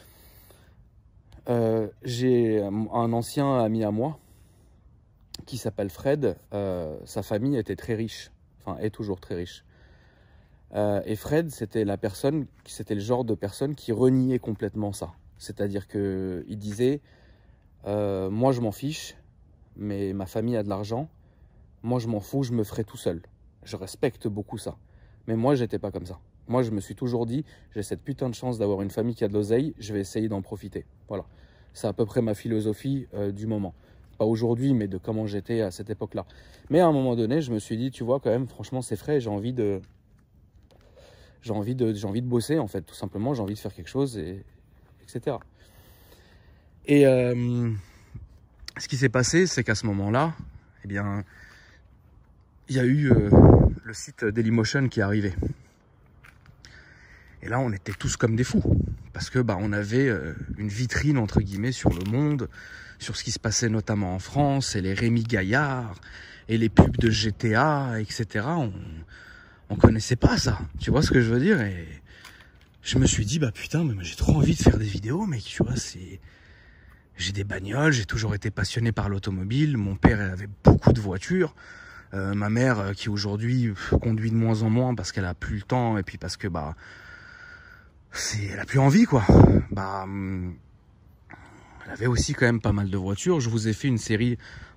euh, j'ai un ancien ami à moi qui s'appelle Fred. Euh, sa famille était très riche. Enfin, est toujours très riche. Euh, et Fred, c'était la personne, c'était le genre de personne qui reniait complètement ça. C'est-à-dire que il disait, euh, moi je m'en fiche, mais ma famille a de l'argent. Moi je m'en fous, je me ferai tout seul. Je respecte beaucoup ça. Mais moi j'étais pas comme ça. Moi je me suis toujours dit, j'ai cette putain de chance d'avoir une famille qui a de l'oseille, je vais essayer d'en profiter. Voilà. C'est à peu près ma philosophie euh, du moment. Pas aujourd'hui, mais de comment j'étais à cette époque-là. Mais à un moment donné, je me suis dit, tu vois, quand même, franchement, c'est frais, j'ai envie de... J'ai envie, de, j'ai envie de bosser, en fait, tout simplement. J'ai envie de faire quelque chose, et, etc. Et euh, ce qui s'est passé, c'est qu'à ce moment-là, eh bien, il y a eu euh, le site Dailymotion qui est arrivé. Et là, on était tous comme des fous. Parce que bah, on avait euh, une vitrine, entre guillemets, sur le monde, sur ce qui se passait notamment en France, et les Rémi Gaillard, et les pubs de G T A, et cetera. On... On connaissait pas ça, tu vois ce que je veux dire. Et je me suis dit, bah putain, mais j'ai trop envie de faire des vidéos, mec, tu vois, c'est... J'ai des bagnoles, j'ai toujours été passionné par l'automobile, mon père avait beaucoup de voitures, euh, ma mère qui aujourd'hui conduit de moins en moins parce qu'elle a plus le temps, et puis parce que, bah, c'est... elle a plus envie, quoi. Bah, elle avait aussi quand même pas mal de voitures. Je vous ai fait une série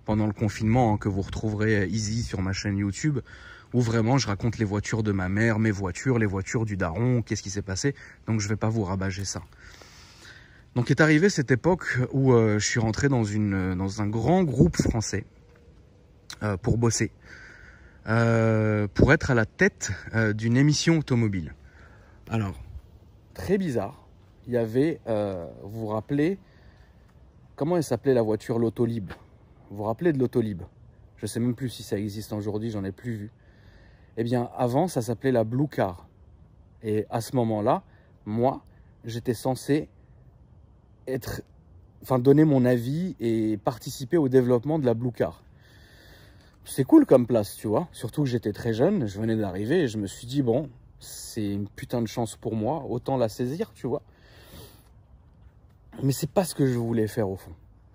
pendant le confinement, hein, que vous retrouverez easy sur ma chaîne YouTube, où vraiment je raconte les voitures de ma mère, mes voitures, les voitures du daron, qu'est-ce qui s'est passé. Donc je vais pas vous rabager ça. Donc est arrivée cette époque où euh, je suis rentré dans, une, dans un grand groupe français euh, pour bosser, euh, pour être à la tête euh, d'une émission automobile. Alors, très bizarre, il y avait, euh, vous vous rappelez, comment elle s'appelait la voiture, l'Autolib? Vous vous rappelez de l'Autolib? Je ne sais même plus si ça existe aujourd'hui, j'en ai plus vu. Eh bien, avant, ça s'appelait la Blue Car. Et à ce moment-là, moi, j'étais censé être, enfin, donner mon avis et participer au développement de la Blue Car. C'est cool comme place, tu vois. Surtout que j'étais très jeune, je venais d'arriver et je me suis dit, bon, c'est une putain de chance pour moi, autant la saisir, tu vois. Mais c'est pas ce que je voulais faire au fond.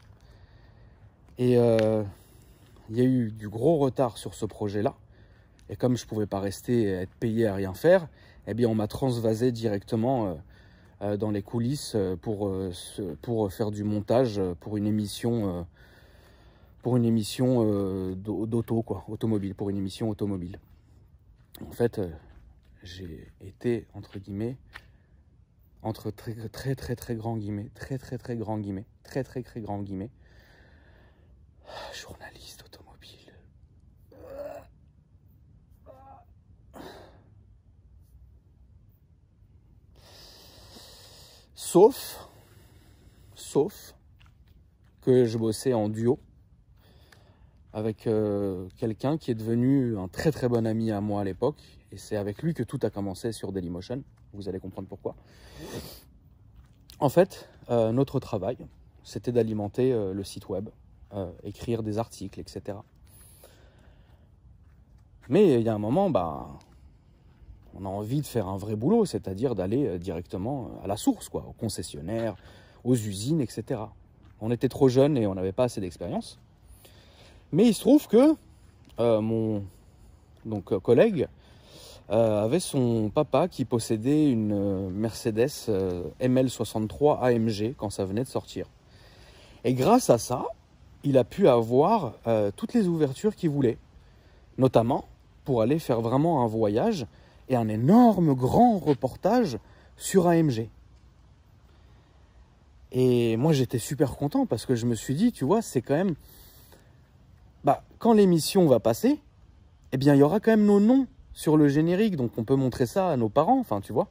Et euh, il y a eu du gros retard sur ce projet-là. Et comme je ne pouvais pas rester et être payé à rien faire, eh bien on m'a transvasé directement euh, euh, dans les coulisses pour, euh, pour faire du montage pour une émission, euh, pour une émission euh, d'auto, quoi, automobile, pour une émission automobile. En fait, euh, j'ai été, entre guillemets, entre très très très très grands guillemets, très très très grands guillemets, très très très grands guillemets, journaliste automobile. Sauf, sauf que je bossais en duo avec euh, quelqu'un qui est devenu un très très bon ami à moi à l'époque. Et c'est avec lui que tout a commencé sur Dailymotion. Vous allez comprendre pourquoi. En fait, euh, notre travail, c'était d'alimenter euh, le site web, euh, écrire des articles, et cetera. Mais il y a un moment, bah, on a envie de faire un vrai boulot, c'est-à-dire d'aller directement à la source, quoi, aux concessionnaires, aux usines, et cetera. On était trop jeunes et on n'avait pas assez d'expérience. Mais il se trouve que euh, mon donc, euh, collègue euh, avait son papa qui possédait une euh, Mercedes euh, M L soixante-trois A M G quand ça venait de sortir. Et grâce à ça, il a pu avoir euh, toutes les ouvertures qu'il voulait, notamment pour aller faire vraiment un voyage et un énorme grand reportage sur A M G. Et moi j'étais super content parce que je me suis dit, tu vois, c'est quand même... Bah, quand l'émission va passer, eh bien il y aura quand même nos noms sur le générique, donc on peut montrer ça à nos parents, enfin tu vois.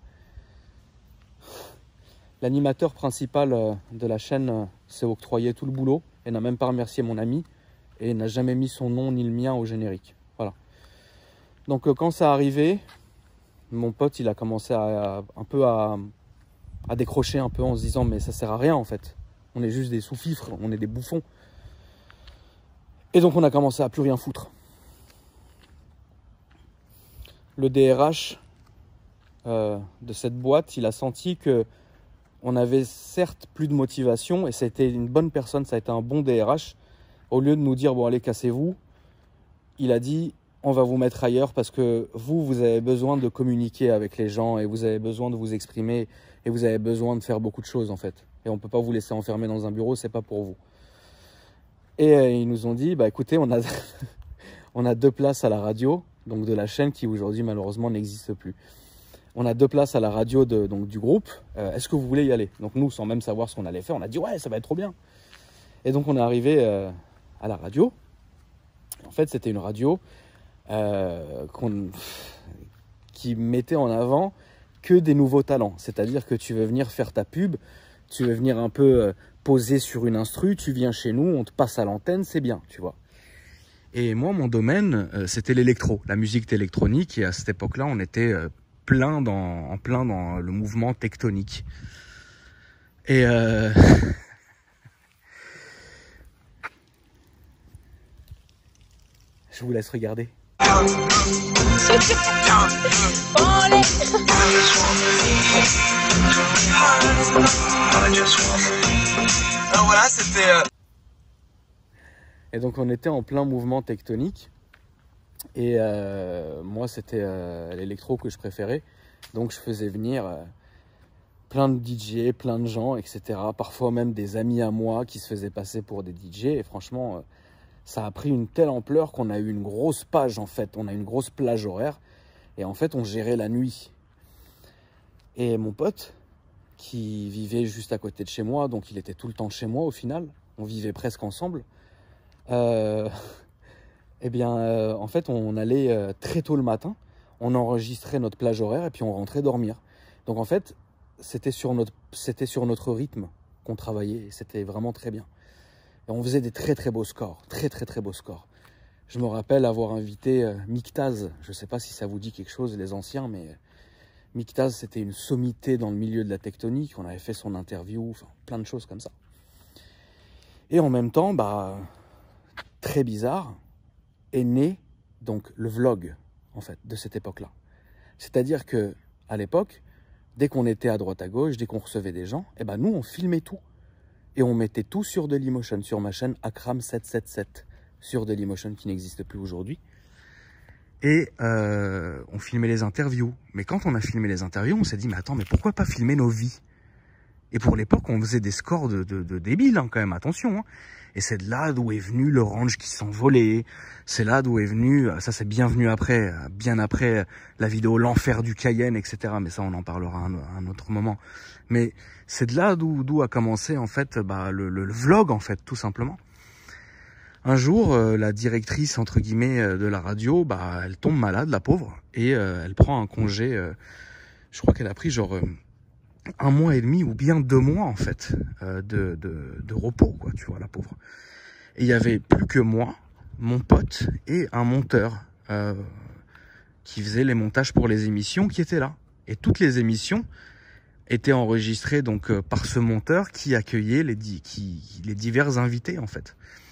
L'animateur principal de la chaîne s'est octroyé tout le boulot et n'a même pas remercié mon ami et n'a jamais mis son nom ni le mien au générique. Voilà. Donc quand ça arrivait, mon pote il a commencé à, à, un peu à, à décrocher un peu en se disant mais ça sert à rien en fait. On est juste des sous-fifres, on est des bouffons. Et donc on a commencé à plus rien foutre. Le D R H euh, de cette boîte, il a senti que on avait certes plus de motivation et ça a été une bonne personne, ça a été un bon D R H. Au lieu de nous dire bon allez cassez-vous, il a dit on va vous mettre ailleurs parce que vous, vous avez besoin de communiquer avec les gens et vous avez besoin de vous exprimer et vous avez besoin de faire beaucoup de choses en fait. Et on ne peut pas vous laisser enfermer dans un bureau, c'est pas pour vous. Et euh, ils nous ont dit, bah écoutez, on a, on a deux places à la radio, donc de la chaîne qui aujourd'hui malheureusement n'existe plus. On a deux places à la radio de, donc, du groupe, euh, est-ce que vous voulez y aller? Donc nous, sans même savoir ce qu'on allait faire, on a dit ouais, ça va être trop bien. Et donc on est arrivé euh, à la radio. En fait, c'était une radio euh, qu'on, qui mettait en avant que des nouveaux talents. C'est-à-dire que tu veux venir faire ta pub, tu veux venir un peu... Euh, poser sur une instru, tu viens chez nous, on te passe à l'antenne, c'est bien, tu vois. Et moi, mon domaine, euh, c'était l'électro, la musique électronique, et à cette époque-là, on était euh, plein dans, en plein dans le mouvement tectonique. Et euh... je vous laisse regarder. Alors voilà, c'était... Euh... Et donc on était en plein mouvement tectonique. Et euh, moi c'était euh, l'électro que je préférais. Donc je faisais venir euh, plein de D J, plein de gens, et cetera. Parfois même des amis à moi qui se faisaient passer pour des D J. Et franchement, euh, ça a pris une telle ampleur qu'on a eu une grosse page en fait, on a une grosse plage horaire et en fait on gérait la nuit. Et mon pote qui vivait juste à côté de chez moi, donc il était tout le temps chez moi au final, on vivait presque ensemble, euh, eh bien euh, en fait on allait euh, très tôt le matin, on enregistrait notre plage horaire et puis on rentrait dormir. Donc en fait c'était sur notre, c'était sur notre rythme qu'on travaillait et c'était vraiment très bien. Et on faisait des très très beaux scores, très très très beaux scores. Je me rappelle avoir invité euh, Miktaz, je ne sais pas si ça vous dit quelque chose les anciens, mais Miktaz c'était une sommité dans le milieu de la tectonique, on avait fait son interview, enfin plein de choses comme ça. Et en même temps, bah, très bizarre, est né donc le vlog en fait de cette époque-là. C'est-à-dire que à l'époque, dès qu'on était à droite à gauche, dès qu'on recevait des gens, eh ben nous on filmait tout. Et on mettait tout sur Dailymotion, sur ma chaîne Akram sept cent soixante-dix-sept, sur Dailymotion qui n'existe plus aujourd'hui. Et euh, on filmait les interviews. Mais quand on a filmé les interviews, on s'est dit, mais attends, mais pourquoi pas filmer nos vies? Et pour l'époque, on faisait des scores de, de, de débiles, hein, quand même, attention. Hein. Et c'est de là d'où est venu le range qui s'envolait. C'est là d'où est venu, ça c'est bien venu après, bien après la vidéo L'enfer du Cayenne, et cetera. Mais ça, on en parlera à un, un autre moment. Mais c'est de là d'où d'où a commencé, en fait, bah, le, le, le vlog, en fait, tout simplement. Un jour, euh, la directrice, entre guillemets, de la radio, bah, elle tombe malade, la pauvre, et euh, elle prend un congé, euh, je crois qu'elle a pris genre... Euh, un mois et demi ou bien deux mois en fait euh, de, de, de repos quoi, tu vois, la pauvre. Et il y avait plus que moi, mon pote et un monteur euh, qui faisait les montages pour les émissions qui étaient là. Et toutes les émissions étaient enregistrées donc euh, par ce monteur qui accueillait les, di qui, les divers invités en fait.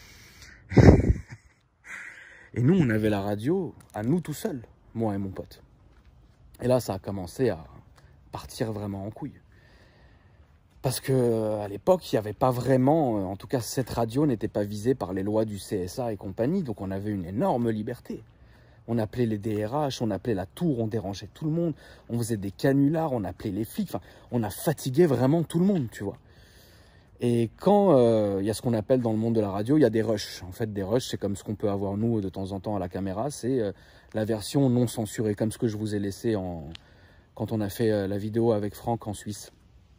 Et nous on avait la radio à nous tout seuls, moi et mon pote. Et là ça a commencé à partir vraiment en couille. Parce que à l'époque, il n'y avait pas vraiment, en tout cas cette radio n'était pas visée par les lois du C S A et compagnie, donc on avait une énorme liberté. On appelait les D R H, on appelait la tour, on dérangeait tout le monde, on faisait des canulars, on appelait les flics, enfin, on a fatigué vraiment tout le monde, tu vois. Et quand euh, il y a ce qu'on appelle dans le monde de la radio, il y a des rushs. En fait, des rushs, c'est comme ce qu'on peut avoir nous de temps en temps à la caméra, c'est euh, la version non censurée, comme ce que je vous ai laissé en... quand on a fait euh, la vidéo avec Franck en Suisse.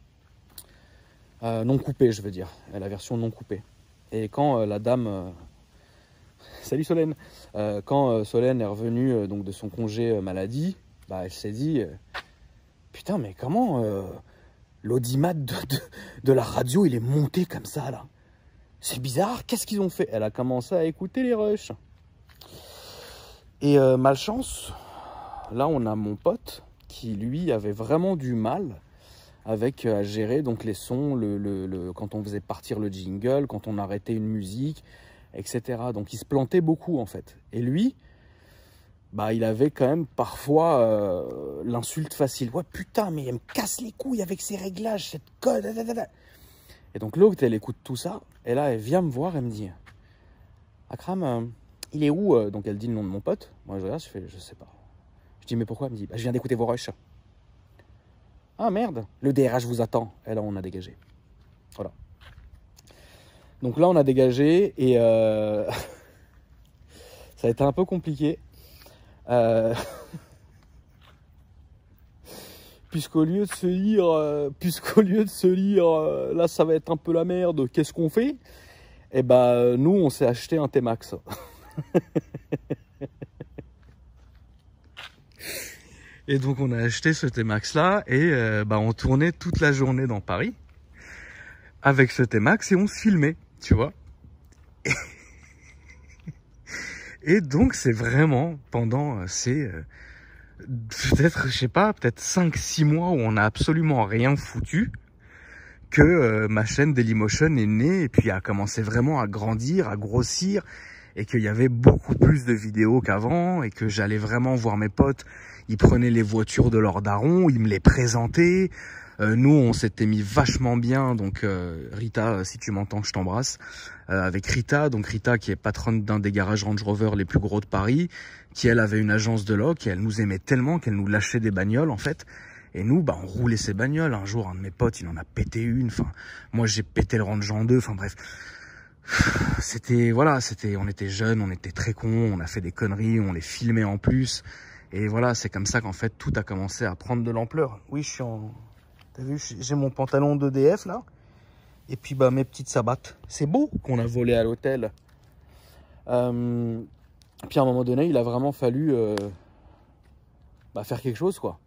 Euh, non coupée, je veux dire, la version non coupée. Et quand euh, la dame, euh... salut Solène, euh, quand euh, Solène est revenue euh, donc de son congé euh, maladie, bah elle s'est dit, euh, putain mais comment euh, l'audimat de, de, de la radio il est monté comme ça là? C'est bizarre, qu'est-ce qu'ils ont fait? Elle a commencé à écouter les rushs. Et euh, malchance, là on a mon pote qui lui avait vraiment du mal avec à gérer donc les sons, le, le, le, quand on faisait partir le jingle, quand on arrêtait une musique, et cetera. Donc il se plantait beaucoup en fait. Et lui, bah il avait quand même parfois euh, l'insulte facile. Ouais putain, mais elle me casse les couilles avec ses réglages, cette code. Et donc l'autre, elle écoute tout ça, et là elle vient me voir, elle me dit, Akram, euh, il est où? Donc elle dit le nom de mon pote. Moi je regarde, je fais, je sais pas. Je dis mais pourquoi? Elle me dit, bah, je viens d'écouter vos rushs. Ah merde, le D R H vous attend. Et là, on a dégagé. Voilà. Donc là, on a dégagé et euh... ça a été un peu compliqué. Euh... Puisqu'au lieu de se dire, euh... puisqu'au lieu de se dire, euh... là, ça va être un peu la merde, qu'est-ce qu'on fait? Eh ben, nous, on s'est acheté un T-Max. Et donc on a acheté ce T-Max là et euh, bah, on tournait toute la journée dans Paris avec ce T-Max et on se filmait, tu vois. Et, et donc c'est vraiment pendant ces euh, peut-être, je sais pas, peut-être cinq six mois où on n'a absolument rien foutu que euh, ma chaîne Dailymotion est née et puis a commencé vraiment à grandir, à grossir et qu'il y avait beaucoup plus de vidéos qu'avant et que j'allais vraiment voir mes potes. Ils prenaient les voitures de leurs darons, ils me les présentaient. Euh, nous, on s'était mis vachement bien. Donc, euh, Rita, si tu m'entends, je t'embrasse. Euh, avec Rita, donc Rita qui est patronne d'un des garages Range Rover les plus gros de Paris, qui elle avait une agence de loc et elle nous aimait tellement qu'elle nous lâchait des bagnoles en fait. Et nous, bah, on roulait ces bagnoles. Un jour, un de mes potes, il en a pété une. Enfin, moi, j'ai pété le Range en deux. Enfin bref. c'était, voilà, c'était, on était jeunes, on était très cons, on a fait des conneries, on les filmait en plus. Et voilà, c'est comme ça qu'en fait, tout a commencé à prendre de l'ampleur. Oui, je suis en... T'as vu, j'ai mon pantalon d'E D F, là. Et puis, bah, mes petites sabates. C'est beau qu'on a volé à l'hôtel. Euh... Puis, à un moment donné, il a vraiment fallu euh... bah, faire quelque chose, quoi.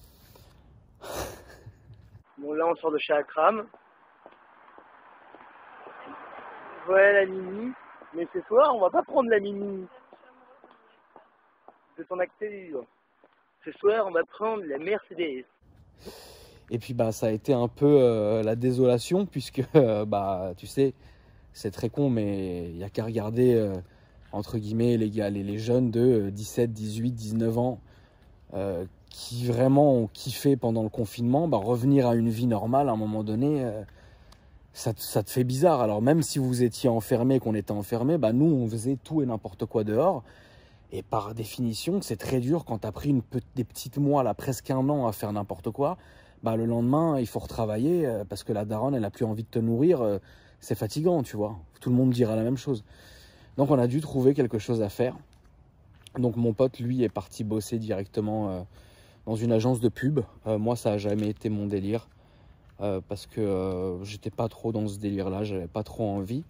Bon, là, on sort de chez Akram. Voilà la Mini. Mais ce soir, on va pas prendre la Mini de ton accès libre. Ce soir, on va prendre la Mercedes. Et puis, bah, ça a été un peu euh, la désolation, puisque, euh, bah, tu sais, c'est très con, mais il n'y a qu'à regarder, euh, entre guillemets, les gars, les, les jeunes de dix-sept, dix-huit, dix-neuf ans, euh, qui vraiment ont kiffé pendant le confinement, bah, revenir à une vie normale, à un moment donné, euh, ça, ça te fait bizarre. Alors, même si vous étiez enfermé, qu'on était enfermé, bah, nous, on faisait tout et n'importe quoi dehors. Et par définition, c'est très dur quand tu as pris une, des petites mois, là, presque un an à faire n'importe quoi. Bah, le lendemain, il faut retravailler euh, parce que la daronne, elle n'a plus envie de te nourrir. Euh, c'est fatigant, tu vois. Tout le monde dira la même chose. Donc, on a dû trouver quelque chose à faire. Donc, mon pote, lui, est parti bosser directement euh, dans une agence de pub. Euh, moi, ça n'a jamais été mon délire euh, parce que euh, j'étais pas trop dans ce délire-là. J'avais pas trop envie.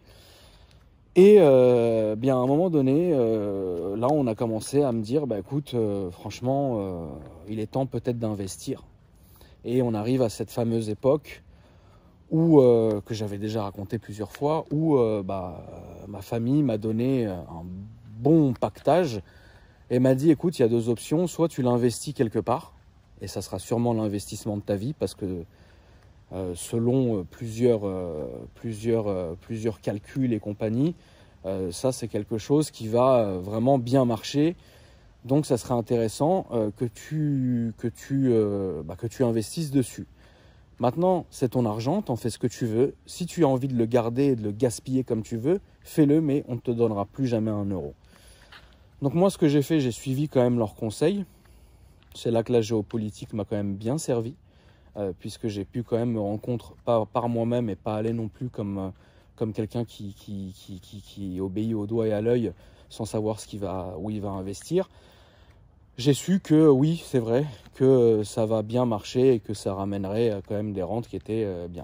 Et euh, bien à un moment donné, euh, là on a commencé à me dire, bah écoute, euh, franchement, euh, il est temps peut-être d'investir. Et on arrive à cette fameuse époque où, euh, que j'avais déjà raconté plusieurs fois, où euh, bah, ma famille m'a donné un bon pactage et m'a dit, écoute, il y a deux options, soit tu l'investis quelque part, et ça sera sûrement l'investissement de ta vie, parce que Euh, selon plusieurs, euh, plusieurs, euh, plusieurs calculs et compagnie, euh, ça c'est quelque chose qui va vraiment bien marcher. Donc ça serait intéressant euh, que, tu, que, tu, euh, bah, que tu investisses dessus. Maintenant, c'est ton argent, t'en fais ce que tu veux. Si tu as envie de le garder et de le gaspiller comme tu veux, fais-le, mais on ne te donnera plus jamais un euro. Donc moi, ce que j'ai fait, j'ai suivi quand même leurs conseils. C'est là que la géopolitique m'a quand même bien servi. Euh, puisque j'ai pu quand même me rendre compte par, par moi-même et pas aller non plus comme, euh, comme quelqu'un qui, qui, qui, qui, qui obéit au doigt et à l'œil sans savoir ce qu'il va, où il va investir. J'ai su que oui, c'est vrai, que ça va bien marcher et que ça ramènerait quand même des rentes qui étaient euh, bien.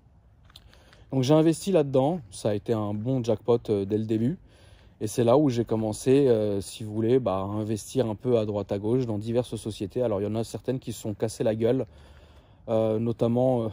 Donc j'ai investi là-dedans, ça a été un bon jackpot euh, dès le début. Et c'est là où j'ai commencé, euh, si vous voulez, bah, à investir un peu à droite à gauche dans diverses sociétés. Alors il y en a certaines qui se sont cassées la gueule. Euh, notamment, euh,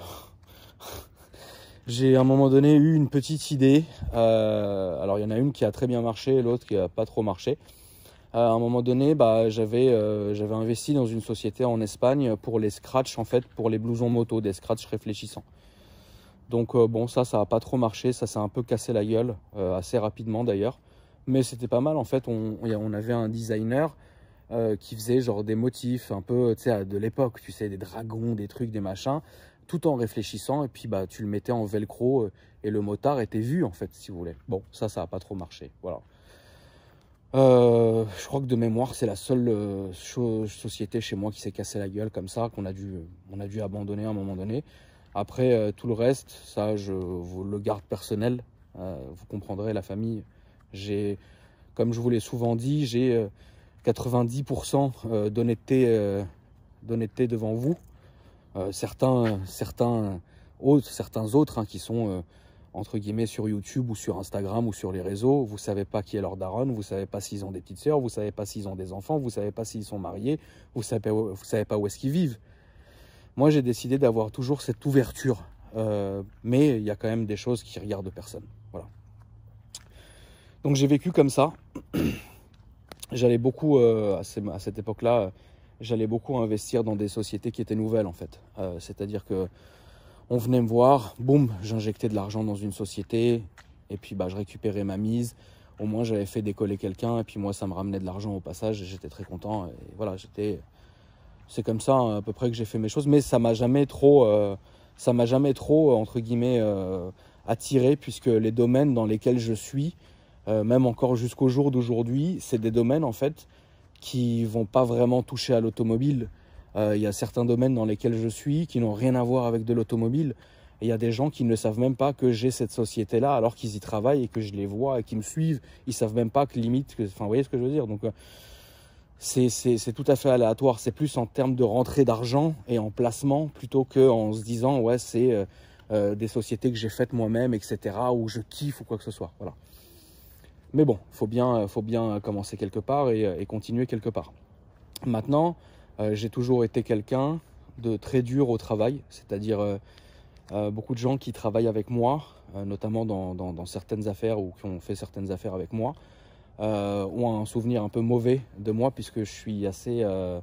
j'ai à un moment donné eu une petite idée. Euh, alors, il y en a une qui a très bien marché et l'autre qui n'a pas trop marché. Euh, à un moment donné, bah, j'avais euh, j'avais investi dans une société en Espagne pour les scratchs, en fait, pour les blousons moto, des scratchs réfléchissants. Donc, euh, bon, ça, ça n'a pas trop marché. Ça s'est un peu cassé la gueule, euh, assez rapidement d'ailleurs. Mais c'était pas mal, en fait. On, on avait un designer Euh, qui faisait genre des motifs un peu, tu sais, de l'époque, tu sais, des dragons, des trucs, des machins, tout en réfléchissant, et puis bah tu le mettais en velcro euh, et le motard était vu en fait, si vous voulez. Bon, ça, ça n'a pas trop marché, voilà. Euh, je crois que de mémoire, c'est la seule euh, chose, société chez moi qui s'est cassé la gueule comme ça, qu'on a dû, on a dû abandonner à un moment donné. Après, euh, tout le reste, ça, je vous le garde personnel, euh, vous comprendrez, la famille. J'ai, comme je vous l'ai souvent dit, j'ai euh, quatre-vingt-dix pour cent d'honnêteté, euh, d'honnêteté devant vous. Euh, certains, certains autres, certains autres hein, qui sont euh, entre guillemets sur YouTube ou sur Instagram ou sur les réseaux, vous savez pas qui est leur daronne, vous savez pas s'ils ont des petites sœurs, vous savez pas s'ils ont des enfants, vous savez pas s'ils sont mariés, vous savez, vous savez pas où est-ce qu'ils vivent. Moi, j'ai décidé d'avoir toujours cette ouverture, euh, mais il y a quand même des choses qui regardent personne. Voilà. Donc j'ai vécu comme ça. J'allais beaucoup, euh, à, ces, à cette époque-là, euh, j'allais beaucoup investir dans des sociétés qui étaient nouvelles, en fait. Euh, c'est-à-dire que on venait me voir, boum, j'injectais de l'argent dans une société, et puis bah, je récupérais ma mise. Au moins, j'avais fait décoller quelqu'un, et puis moi, ça me ramenait de l'argent au passage, et j'étais très content. Et voilà, j'étais... C'est comme ça, hein, à peu près, que j'ai fait mes choses, mais ça m'a jamais trop, euh, ça m'a jamais trop, entre guillemets, euh, attiré, puisque les domaines dans lesquels je suis, Euh, même encore jusqu'au jour d'aujourd'hui, c'est des domaines en fait qui vont pas vraiment toucher à l'automobile. Il euh, y a certains domaines dans lesquels je suis qui n'ont rien à voir avec de l'automobile. Et il y a des gens qui ne savent même pas que j'ai cette société-là, alors qu'ils y travaillent et que je les vois et qu'ils me suivent. Ils ne savent même pas que limite, que, enfin, vous voyez ce que je veux dire. Donc, euh, c'est, c'est, c'est tout à fait aléatoire. C'est plus en termes de rentrée d'argent et en placement, plutôt qu'en se disant, ouais, c'est euh, euh, des sociétés que j'ai faites moi-même, et cetera, ou je kiffe ou quoi que ce soit. Voilà. Mais bon, il faut bien, faut bien commencer quelque part et, et continuer quelque part. Maintenant, euh, j'ai toujours été quelqu'un de très dur au travail, c'est-à-dire euh, euh, beaucoup de gens qui travaillent avec moi, euh, notamment dans, dans, dans certaines affaires ou qui ont fait certaines affaires avec moi, euh, ont un souvenir un peu mauvais de moi puisque je suis assez... Euh,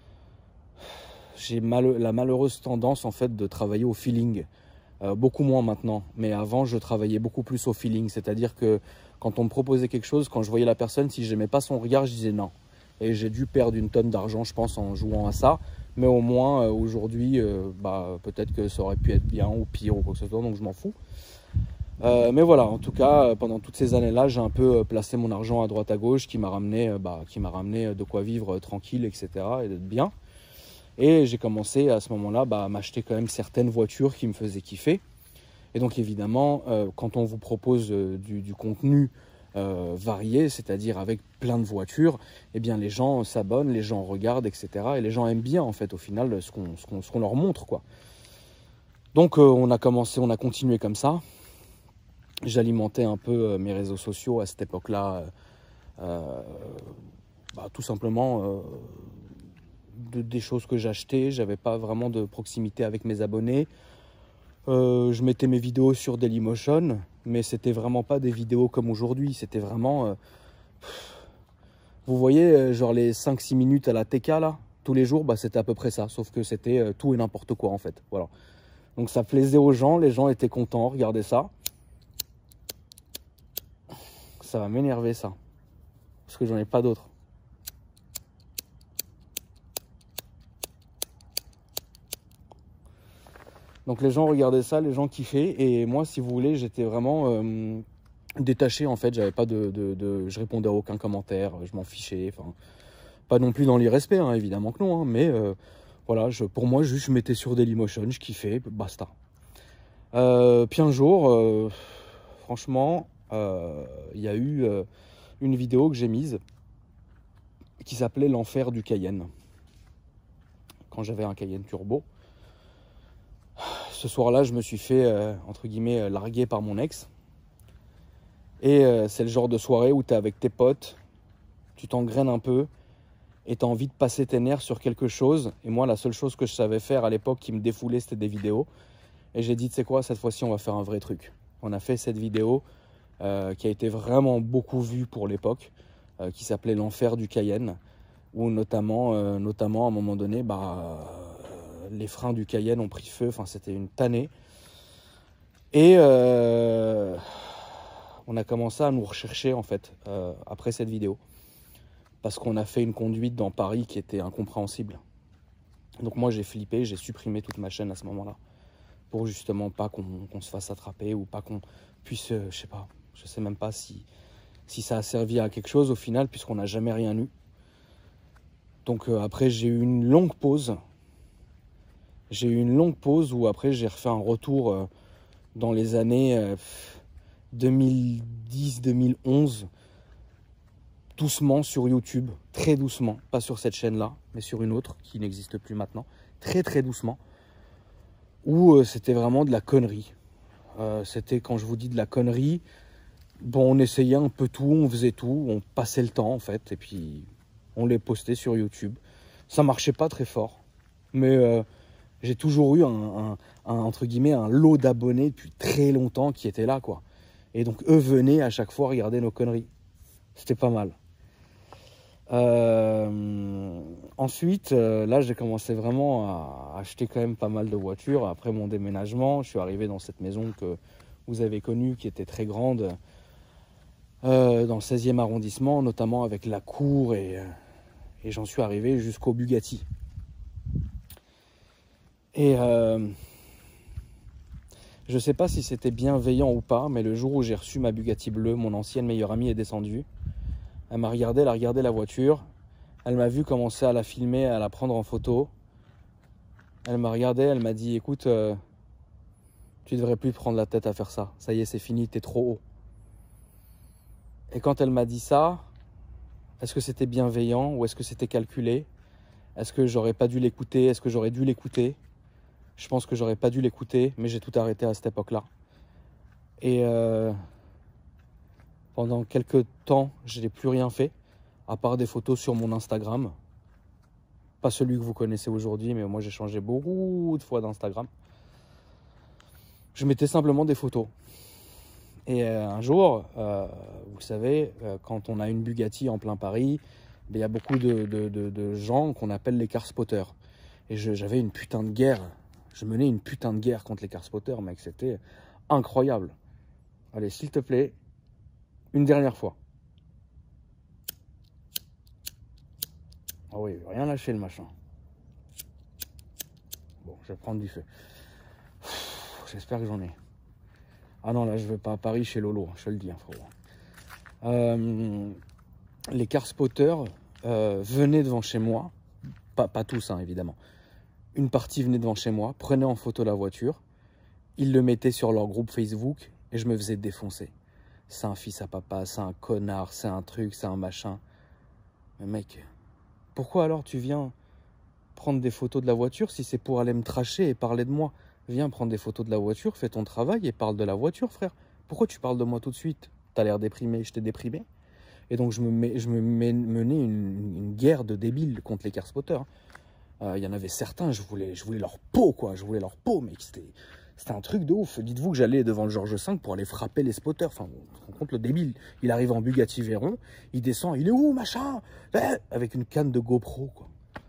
j'ai mal, la malheureuse tendance en fait de travailler au feeling, euh, beaucoup moins maintenant, mais avant je travaillais beaucoup plus au feeling, c'est-à-dire que quand on me proposait quelque chose, quand je voyais la personne, si je n'aimais pas son regard, je disais non. Et j'ai dû perdre une tonne d'argent, je pense, en jouant à ça. Mais au moins, euh, aujourd'hui, euh, bah, peut-être que ça aurait pu être bien ou pire ou quoi que ce soit, donc je m'en fous. Euh, mais voilà, en tout cas, pendant toutes ces années-là, j'ai un peu placé mon argent à droite à gauche, qui m'a ramené, euh, bah, qui m'a ramené de quoi vivre euh, tranquille, et cetera, et d'être bien. Et j'ai commencé à ce moment-là bah, à m'acheter quand même certaines voitures qui me faisaient kiffer. Et donc évidemment, euh, quand on vous propose euh, du, du contenu euh, varié, c'est-à-dire avec plein de voitures, eh bien les gens s'abonnent, les gens regardent, et cetera. Et les gens aiment bien en fait au final ce qu'on ce qu'on, ce qu'on leur montre, quoi. Donc euh, on a commencé, on a continué comme ça. J'alimentais un peu euh, mes réseaux sociaux à cette époque-là, euh, bah, tout simplement euh, de, des choses que j'achetais. J'avais pas vraiment de proximité avec mes abonnés. Euh, je mettais mes vidéos sur Dailymotion, mais c'était vraiment pas des vidéos comme aujourd'hui. C'était vraiment... Euh, vous voyez, euh, genre les cinq six minutes à la T K, là, tous les jours, bah, c'était à peu près ça. Sauf que c'était euh, tout et n'importe quoi, en fait. Voilà. Donc ça plaisait aux gens, les gens étaient contents, regardez ça. Ça va m'énerver, ça. Parce que j'en ai pas d'autres. Donc les gens regardaient ça, les gens kiffaient, et moi, si vous voulez, j'étais vraiment euh, détaché en fait. J'avais pas de, de, de, je répondais à aucun commentaire, je m'en fichais. Enfin, pas non plus dans l'irrespect, hein, évidemment que non, hein, mais euh, voilà, je, pour moi, juste je mettais sur Dailymotion, je kiffais, basta. Euh, puis un jour, euh, franchement, il euh, y a eu euh, une vidéo que j'ai mise qui s'appelait l'enfer du Cayenne. Quand j'avais un Cayenne Turbo. Ce soir-là, je me suis fait, euh, entre guillemets, larguer par mon ex. Et euh, c'est le genre de soirée où tu es avec tes potes, tu t'engraines un peu, et tu as envie de passer tes nerfs sur quelque chose. Et moi, la seule chose que je savais faire à l'époque qui me défoulait, c'était des vidéos. Et j'ai dit, tu sais quoi, cette fois-ci, on va faire un vrai truc. On a fait cette vidéo euh, qui a été vraiment beaucoup vue pour l'époque, euh, qui s'appelait l'enfer du Cayenne, où notamment, euh, notamment à un moment donné, bah... les freins du Cayenne ont pris feu, enfin c'était une tannée. Et euh, on a commencé à nous rechercher en fait euh, après cette vidéo. Parce qu'on a fait une conduite dans Paris qui était incompréhensible. Donc moi j'ai flippé, j'ai supprimé toute ma chaîne à ce moment-là. Pour justement pas qu'on qu'on se fasse attraper ou pas qu'on puisse, euh, je sais pas, je sais même pas si, si ça a servi à quelque chose au final puisqu'on n'a jamais rien eu. Donc euh, après j'ai eu une longue pause. J'ai eu une longue pause où après j'ai refait un retour euh, dans les années euh, deux mille dix deux mille onze, doucement sur YouTube, très doucement, pas sur cette chaîne-là, mais sur une autre qui n'existe plus maintenant, très très doucement, où euh, c'était vraiment de la connerie. Euh, c'était, quand je vous dis de la connerie, bon, on essayait un peu tout, on faisait tout, on passait le temps en fait, et puis on les postait sur YouTube. Ça marchait pas très fort, mais... Euh, j'ai toujours eu un, un, un, entre guillemets, un lot d'abonnés depuis très longtemps qui étaient là, quoi. Et donc, eux venaient à chaque fois regarder nos conneries. C'était pas mal. Euh, ensuite, euh, là, j'ai commencé vraiment à acheter quand même pas mal de voitures. Après mon déménagement, je suis arrivé dans cette maison que vous avez connue, qui était très grande, euh, dans le seizième arrondissement, notamment avec la cour, et, et j'en suis arrivé jusqu'au Bugatti. Et euh, je ne sais pas si c'était bienveillant ou pas, mais le jour où j'ai reçu ma Bugatti bleue, mon ancienne meilleure amie est descendue. Elle m'a regardé, elle a regardé la voiture. Elle m'a vu commencer à la filmer, à la prendre en photo. Elle m'a regardé, elle m'a dit, écoute, euh, Tu devrais plus prendre la tête à faire ça. Ça y est, c'est fini, t'es trop haut. Et quand elle m'a dit ça, est-ce que c'était bienveillant ou est-ce que c'était calculé? Est-ce que j'aurais pas dû l'écouter? Est-ce que j'aurais dû l'écouter? Je pense que j'aurais pas dû l'écouter, mais j'ai tout arrêté à cette époque-là. Et euh, pendant quelques temps, je n'ai plus rien fait, à part des photos sur mon Instagram. Pas celui que vous connaissez aujourd'hui, mais moi j'ai changé beaucoup de fois d'Instagram. Je mettais simplement des photos. Et euh, un jour, euh, vous savez, euh, quand on a une Bugatti en plein Paris, il y a beaucoup de, de, de, de gens qu'on appelle les car spotters. Et j'avais une putain de guerre. Je menais une putain de guerre contre les car spotters, mec. C'était incroyable. Allez, s'il te plaît, une dernière fois. Ah oui, rien lâcher le machin. Bon, je vais prendre du feu. J'espère que j'en ai. Ah non, là, je vais pas à Paris chez Lolo, je te le dis, hein, frérot. Euh, les car spotters euh, venaient devant chez moi. Pas, pas tous, hein, évidemment. Une partie venait devant chez moi, prenait en photo la voiture. Ils le mettaient sur leur groupe Facebook et je me faisais défoncer. C'est un fils à papa, c'est un connard, c'est un truc, c'est un machin. Mais mec, pourquoi alors tu viens prendre des photos de la voiture si c'est pour aller me tracher et parler de moi? Viens prendre des photos de la voiture, fais ton travail et parle de la voiture, frère. Pourquoi tu parles de moi tout de suite? T'as l'air déprimé, je t'ai déprimé. Et donc je me, mets, je me mets, menais une, une guerre de débiles contre les car spotters. Il euh, y en avait certains, je voulais, je voulais leur peau, quoi. Je voulais leur peau, mec. C'était... C'était un truc de ouf. Dites-vous que j'allais devant le Georges cinq pour aller frapper les spotters. Enfin, on se rend compte, le débile. Il arrive en Bugatti Veyron, il descend, il est où, machin? Avec une canne de GoPro, quoi.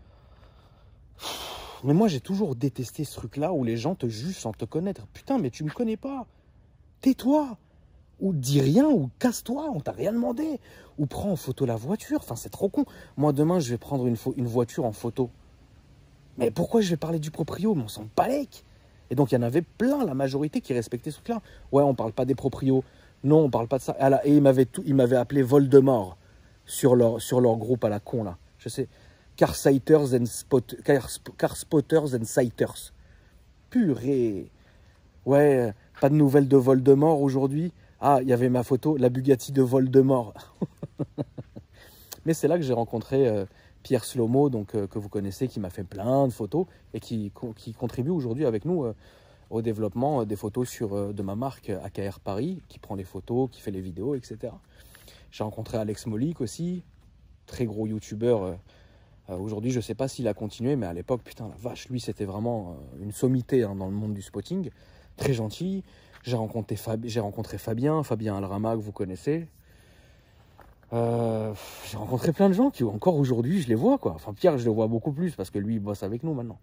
Mais moi, j'ai toujours détesté ce truc-là où les gens te jugent sans te connaître. Putain, mais tu me connais pas. Tais-toi. Ou dis rien, ou casse-toi, on t'a rien demandé. Ou prends en photo la voiture. Enfin, c'est trop con. Moi, demain, je vais prendre une, une voiture en photo. Mais pourquoi je vais parler du proprio? Mais on s'en balèque. Et donc, il y en avait plein, la majorité, qui respectaient ce truc-là. Ouais, on parle pas des proprios. Non, on parle pas de ça. Et ils m'avaient tout, ils m'avaient appelé Voldemort sur leur, sur leur groupe à la con, là. Je sais. Car Sighters and spot, car, car Spotters and Sighters. Purée. Ouais, pas de nouvelles de Voldemort aujourd'hui. Ah, il y avait ma photo, la Bugatti de Voldemort. Mais c'est là que j'ai rencontré euh, Pierre Slomo, donc, euh, que vous connaissez, qui m'a fait plein de photos et qui, qui contribue aujourd'hui avec nous euh, au développement euh, des photos sur, euh, de ma marque A K R Paris, qui prend les photos, qui fait les vidéos, et cetera. J'ai rencontré Alex Molik aussi, très gros youtubeur. Euh, euh, aujourd'hui, je ne sais pas s'il a continué, mais à l'époque, putain, la vache, lui, c'était vraiment euh, une sommité hein, dans le monde du spotting. Très gentil. J'ai rencontré, Fab... j'ai rencontré Fabien, Fabien Alrama, que vous connaissez. Euh, j'ai rencontré plein de gens qui, encore aujourd'hui, je les vois, quoi. Enfin, Pierre, je le vois beaucoup plus parce que lui, il bosse avec nous maintenant.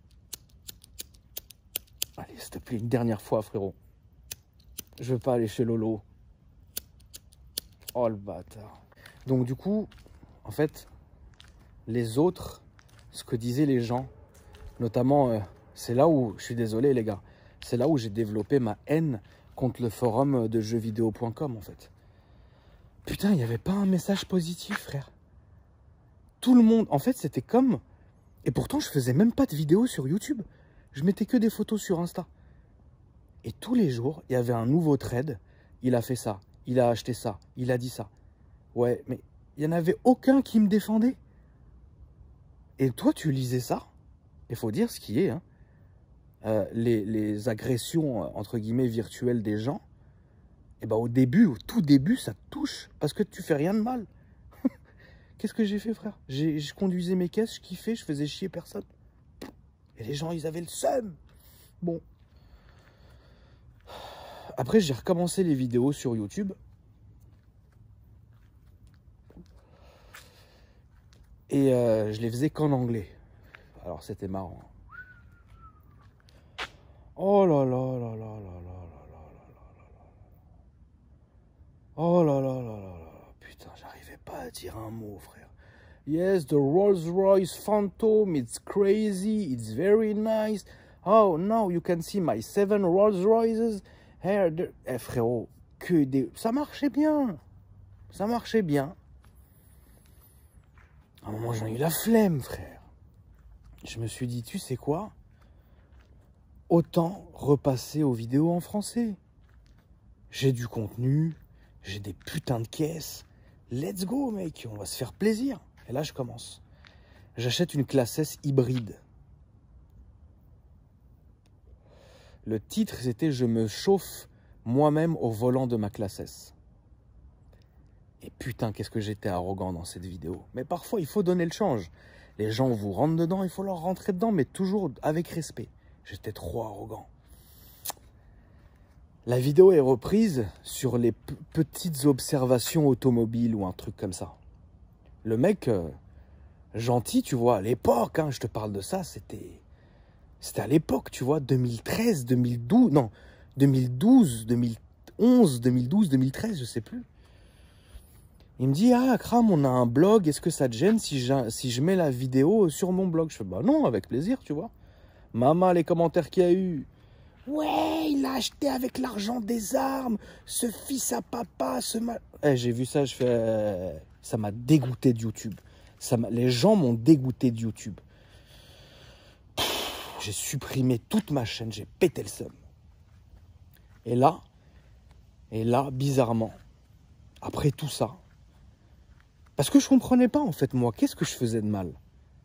Allez, s'il te plaît, une dernière fois, frérot. Je veux pas aller chez Lolo. Oh, le bâtard. Donc, du coup, en fait, les autres, ce que disaient les gens, notamment, euh, c'est là où, je suis désolé, les gars, c'est là où j'ai développé ma haine contre le forum de jeux vidéo point com, en fait. Putain, il n'y avait pas un message positif, frère. Tout le monde... En fait, c'était comme... Et pourtant, je faisais même pas de vidéos sur YouTube. Je mettais que des photos sur Insta. Et tous les jours, il y avait un nouveau thread. Il a fait ça. Il a acheté ça. Il a dit ça. Ouais, mais il n'y en avait aucun qui me défendait. Et toi, tu lisais ça. Il faut dire ce qui est. Hein. Euh, les, les agressions, entre guillemets, virtuelles des gens. Et ben au début, au tout début, ça te touche. Parce que tu fais rien de mal. Qu'est-ce que j'ai fait, frère? Je conduisais mes caisses, je kiffais, je faisais chier personne. Et les gens, ils avaient le seum. Bon. Après, j'ai recommencé les vidéos sur YouTube. Et euh, je les faisais qu'en anglais. Alors, c'était marrant. Oh là là là là là là là là là là. Oh là là là là là. Putain, j'arrivais pas à dire un mot, frère. Yes, the Rolls-Royce Phantom, it's crazy, it's very nice. Oh, now you can see my seven Rolls-Royces. Here, the... Eh, frérot, que des... Ça marchait bien. Ça marchait bien. À un moment, j'en ai eu la flemme, frère. Je me suis dit, tu sais quoi? autant repasser aux vidéos en français. J'ai du contenu, j'ai des putains de caisses. Let's go, mec, on va se faire plaisir. Et là, je commence. J'achète une classe S hybride. Le titre, c'était « Je me chauffe moi-même au volant de ma classe S ». Et putain, qu'est-ce que j'étais arrogant dans cette vidéo. Mais parfois, il faut donner le change. Les gens vous rentrent dedans, il faut leur rentrer dedans, mais toujours avec respect. J'étais trop arrogant. La vidéo est reprise sur les petites observations automobiles ou un truc comme ça. Le mec, euh, gentil, tu vois, à l'époque, hein, je te parle de ça, c'était... C'était à l'époque, tu vois, deux mille treize, deux mille douze, non, deux mille douze, deux mille onze, deux mille douze, deux mille treize, je sais plus. Il me dit, ah, Akram, on a un blog, est-ce que ça te gêne si je, si je mets la vidéo sur mon blog? Je fais, bah non, avec plaisir, tu vois. Maman, les commentaires qu'il y a eu. Ouais, il a acheté avec l'argent des armes, ce fils à papa, ce mal... Eh, j'ai vu ça, je fais... Euh, ça m'a dégoûté de YouTube. Ça les gens m'ont dégoûté de YouTube. J'ai supprimé toute ma chaîne, j'ai pété le seum. Et là, et là, bizarrement, après tout ça, parce que je comprenais pas en fait moi, qu'est-ce que je faisais de mal?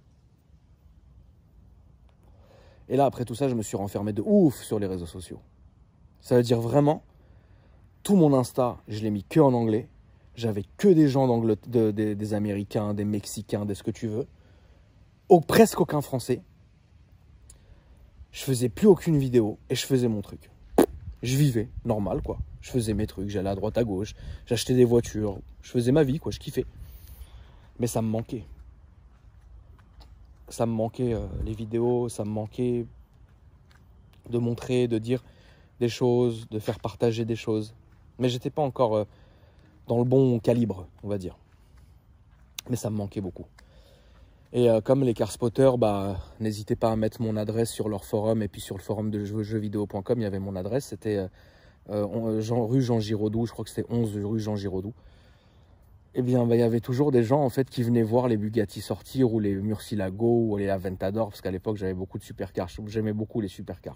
Et là, après tout ça, je me suis renfermé de ouf sur les réseaux sociaux. Ça veut dire vraiment, tout mon Insta, je l'ai mis que en anglais. J'avais que des gens d'Angleterre, de, de, des Américains, des Mexicains, des ce que tu veux. Au, presque aucun Français. Je faisais plus aucune vidéo et je faisais mon truc. Je vivais, normal quoi. Je faisais mes trucs, j'allais à droite à gauche, j'achetais des voitures, je faisais ma vie quoi, je kiffais. Mais ça me manquait. Ça me manquait euh, les vidéos, ça me manquait de montrer, de dire des choses, de faire partager des choses. Mais j'étais pas encore euh, dans le bon calibre, on va dire. Mais ça me manquait beaucoup. Et euh, comme les carspotters, bah, n'hésitez pas à mettre mon adresse sur leur forum. Et puis sur le forum de jeux vidéo point com, il y avait mon adresse. C'était euh, euh, Jean, rue Jean Giraudoux, je crois que c'était onze rue Jean Giraudoux. Eh bien, bah, il y avait toujours des gens en fait qui venaient voir les Bugatti sortir, ou les Murcielago, ou les Aventador, parce qu'à l'époque, j'avais beaucoup de supercars. J'aimais beaucoup les supercars.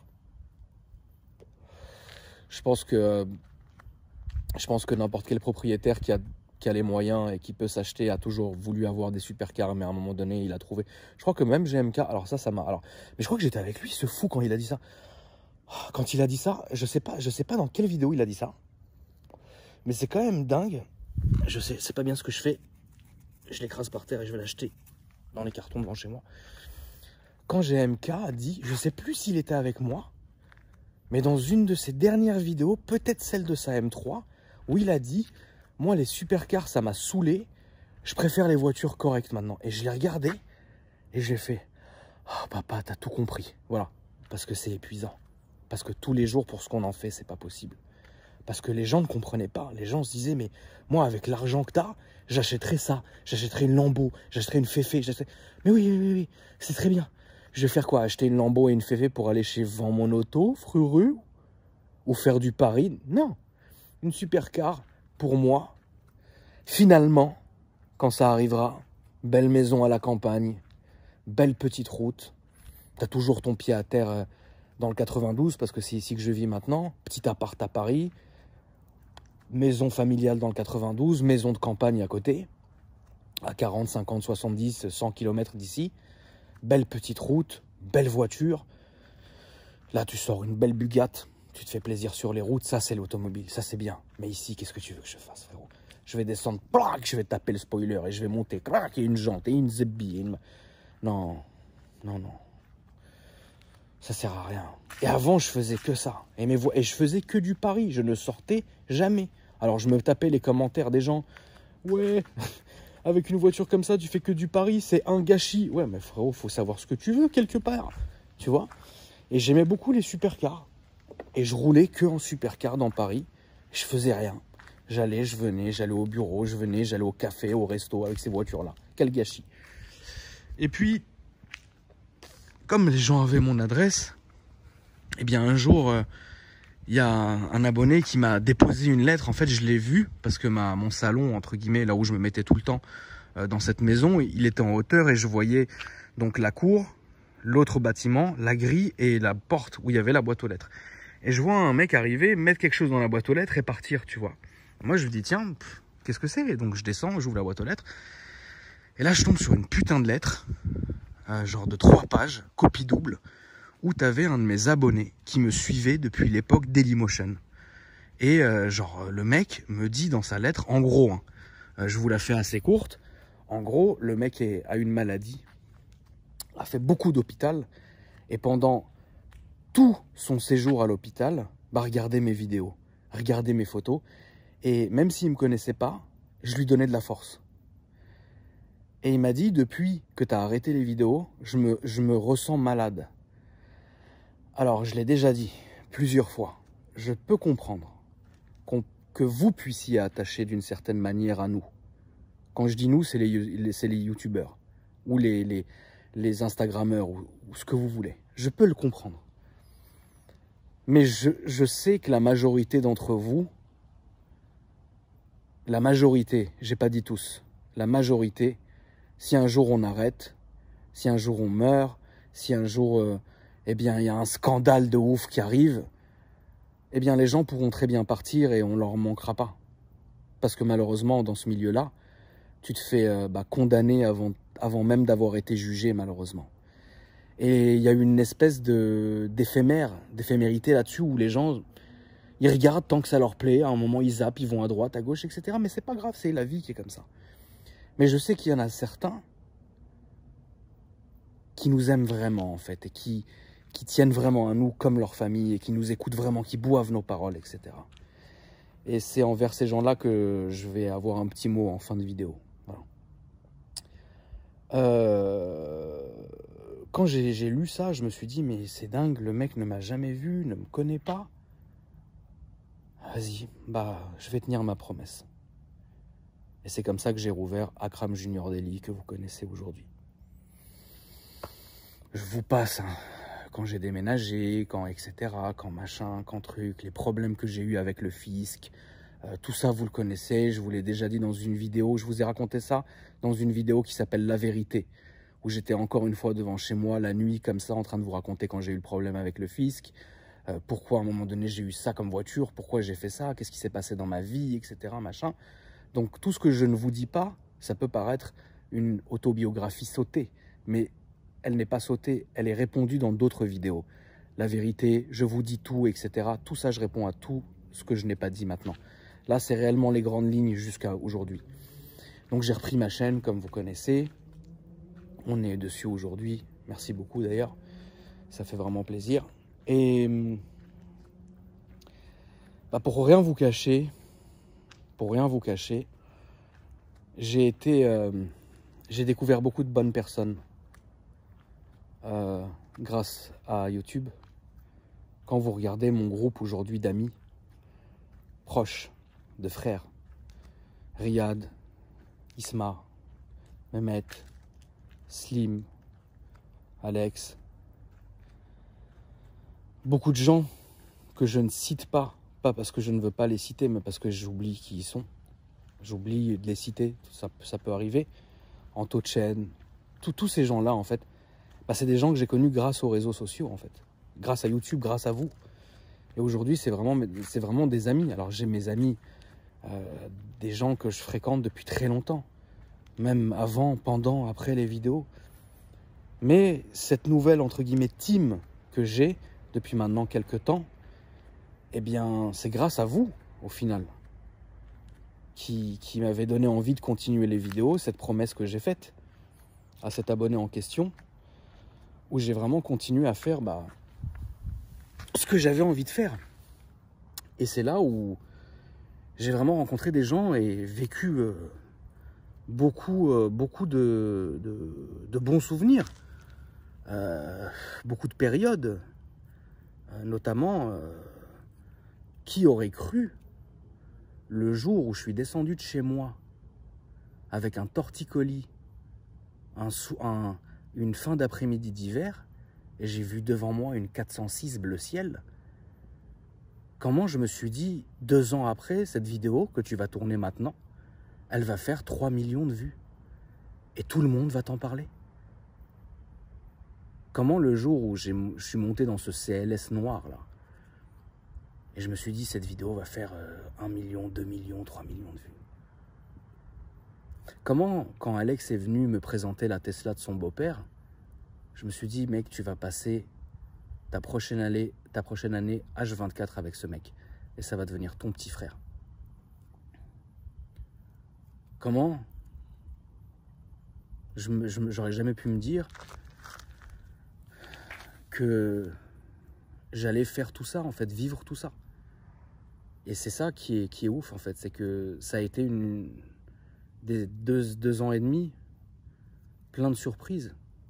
Je pense que, je pense que n'importe quel propriétaire qui a... qui a les moyens et qui peut s'acheter a toujours voulu avoir des supercars, mais à un moment donné il a trouvé. Je crois que même G M K, alors ça ça m'a alors mais je crois que j'étais avec lui, ce fou, quand il a dit ça. Quand il a dit ça, je sais pas, je sais pas dans quelle vidéo il a dit ça. Mais c'est quand même dingue. Je sais, c'est pas bien ce que je fais. Je l'écrase par terre et je vais l'acheter dans les cartons blancs chez moi. Quand G M K a dit, je sais plus s'il était avec moi, mais dans une de ses dernières vidéos, peut-être celle de sa M trois, où il a dit: moi, les supercars, ça m'a saoulé. Je préfère les voitures correctes maintenant. Et je l'ai regardé et j'ai fait: oh, papa, t'as tout compris. Voilà. Parce que c'est épuisant. Parce que tous les jours, pour ce qu'on en fait, c'est pas possible. Parce que les gens ne comprenaient pas. Les gens se disaient: mais moi, avec l'argent que t'as, j'achèterais ça. J'achèterais une Lambo. J'achèterais une Féfé. Mais oui, oui, oui, oui. C'est très bien. Je vais faire quoi? Acheter une Lambo et une Féfé pour aller chez Vend Mon Auto, Fruru? Ou faire du Paris? Non. Une supercar. Pour moi, finalement, quand ça arrivera, belle maison à la campagne, belle petite route, t'as toujours ton pied à terre dans le quatre-vingt-douze, parce que c'est ici que je vis maintenant, petit appart à Paris, maison familiale dans le quatre-vingt-douze, maison de campagne à côté, à quarante, cinquante, soixante-dix, cent kilomètres d'ici, belle petite route, belle voiture, là tu sors une belle Bugatti. Tu te fais plaisir sur les routes, ça c'est l'automobile, ça c'est bien. Mais ici, qu'est-ce que tu veux que je fasse, frérot? Je vais descendre, plac, je vais taper le spoiler et je vais monter, clac, et une jante, et une zebbi. Une... Non, non, non. Ça sert à rien. Et avant, je faisais que ça. Et, mes vo... et je faisais que du Paris, je ne sortais jamais. Alors je me tapais les commentaires des gens. Ouais, avec une voiture comme ça, tu fais que du Paris, c'est un gâchis. Ouais, mais frérot, faut savoir ce que tu veux quelque part, tu vois. Et j'aimais beaucoup les supercars. Et je roulais que en supercar dans Paris. Je faisais rien. J'allais, je venais, j'allais au bureau, je venais, j'allais au café, au resto avec ces voitures-là. Quel gâchis. Et puis, comme les gens avaient mon adresse, eh bien un jour, il euh, y a un, un abonné qui m'a déposé une lettre. En fait, je l'ai vu parce que ma, mon salon, entre guillemets, là où je me mettais tout le temps euh, dans cette maison, il était en hauteur et je voyais donc la cour, l'autre bâtiment, la grille et la porte où il y avait la boîte aux lettres. Et je vois un mec arriver, mettre quelque chose dans la boîte aux lettres et partir, tu vois. Moi, je me dis, tiens, qu'est-ce que c'est? Donc, je descends, j'ouvre la boîte aux lettres. Et là, je tombe sur une putain de lettre, euh, genre de trois pages, copie double, où t'avais un de mes abonnés qui me suivait depuis l'époque Dailymotion. Et euh, genre, le mec me dit dans sa lettre, en gros, hein, euh, je vous la fais assez courte, en gros, le mec est, a une maladie, a fait beaucoup d'hôpital, et pendant tout son séjour à l'hôpital, bah regardez mes vidéos, regardez mes photos, et même s'il ne me connaissait pas, je lui donnais de la force. Et il m'a dit, depuis que tu as arrêté les vidéos, je me, je me ressens malade. Alors, je l'ai déjà dit plusieurs fois, je peux comprendre qu'on, que vous puissiez attacher d'une certaine manière à nous. Quand je dis nous, c'est les, c'est les youtubeurs ou les, les, les instagrammeurs ou, ou ce que vous voulez. Je peux le comprendre. Mais je, je sais que la majorité d'entre vous, la majorité, j'ai pas dit tous, la majorité, si un jour on arrête, si un jour on meurt, si un jour, euh, eh bien, il y a un scandale de ouf qui arrive, eh bien, les gens pourront très bien partir et on leur manquera pas. Parce que malheureusement, dans ce milieu-là, tu te fais euh, bah, condamner avant, avant même d'avoir été jugé, malheureusement. Et il y a une espèce de, d'éphémère, d'éphémérité là-dessus où les gens, ils regardent tant que ça leur plaît, à un moment ils zappent, ils vont à droite, à gauche, et cetera. Mais c'est pas grave, c'est la vie qui est comme ça. Mais je sais qu'il y en a certains qui nous aiment vraiment, en fait, et qui, qui tiennent vraiment à nous comme leur famille, et qui nous écoutent vraiment, qui boivent nos paroles, et cetera. Et c'est envers ces gens-là que je vais avoir un petit mot en fin de vidéo. Voilà. Euh... Quand j'ai, j'ai lu ça, je me suis dit, mais c'est dingue, le mec ne m'a jamais vu, ne me connaît pas. Vas-y, bah, je vais tenir ma promesse. Et c'est comme ça que j'ai rouvert Akram Junior Daily, que vous connaissez aujourd'hui. Je vous passe, hein, quand j'ai déménagé, quand et cetera, quand machin, quand truc, les problèmes que j'ai eu avec le fisc, euh, tout ça vous le connaissez, je vous l'ai déjà dit dans une vidéo, je vous ai raconté ça dans une vidéo qui s'appelle La Vérité, où j'étais encore une fois devant chez moi la nuit comme ça en train de vous raconter quand j'ai eu le problème avec le fisc, euh, pourquoi à un moment donné j'ai eu ça comme voiture, pourquoi j'ai fait ça, qu'est-ce qui s'est passé dans ma vie, et cetera machin. Donc tout ce que je ne vous dis pas, ça peut paraître une autobiographie sautée, mais elle n'est pas sautée, elle est répondue dans d'autres vidéos. La vérité, je vous dis tout, et cetera. Tout ça, je réponds à tout ce que je n'ai pas dit maintenant. Là, c'est réellement les grandes lignes jusqu'à aujourd'hui. Donc j'ai repris ma chaîne, comme vous connaissez. On est dessus aujourd'hui. Merci beaucoup d'ailleurs. Ça fait vraiment plaisir. Et bah, pour rien vous cacher, pour rien vous cacher, j'ai été, euh, j'ai découvert beaucoup de bonnes personnes euh, grâce à YouTube. Quand vous regardez mon groupe aujourd'hui d'amis, proches, de frères, Riyad, Isma, Mehmet, Slim, Alex, beaucoup de gens que je ne cite pas, pas parce que je ne veux pas les citer, mais parce que j'oublie qui ils sont. J'oublie de les citer, ça, ça peut arriver. Anto Chen, tous ces gens-là, en fait, bah, c'est des gens que j'ai connus grâce aux réseaux sociaux, en fait. Grâce à YouTube, grâce à vous. Et aujourd'hui, c'est vraiment, c'est vraiment des amis. Alors, j'ai mes amis, euh, des gens que je fréquente depuis très longtemps. Même avant, pendant, après les vidéos. Mais cette nouvelle, entre guillemets, team que j'ai depuis maintenant quelques temps, eh bien, c'est grâce à vous, au final, qui, qui m'avait donné envie de continuer les vidéos, cette promesse que j'ai faite à cet abonné en question, où j'ai vraiment continué à faire bah, ce que j'avais envie de faire. Et c'est là où j'ai vraiment rencontré des gens et vécu euh, beaucoup, euh, beaucoup de, de, de bons souvenirs, euh, beaucoup de périodes, euh, notamment, euh, qui aurait cru le jour où je suis descendu de chez moi avec un torticolis, un, un, une fin d'après-midi d'hiver, et j'ai vu devant moi une quatre cent six bleu ciel. Comment je me suis dit, deux ans après, cette vidéo que tu vas tourner maintenant, elle va faire trois millions de vues. Et tout le monde va t'en parler. Comment le jour où je suis monté dans ce C L S noir là, et je me suis dit cette vidéo va faire euh, un million, deux millions, trois millions de vues. Comment, quand Alex est venu me présenter la Tesla de son beau-père, je me suis dit, mec, tu vas passer ta prochaine année, ta prochaine année H vingt-quatre avec ce mec. Et ça va devenir ton petit frère. Comment je, je, j'aurais jamais pu me dire que j'allais faire tout ça, en fait, vivre tout ça. Et c'est ça qui est, qui est ouf, en fait. C'est que ça a été une, des deux, deux ans et demi, plein de surprises.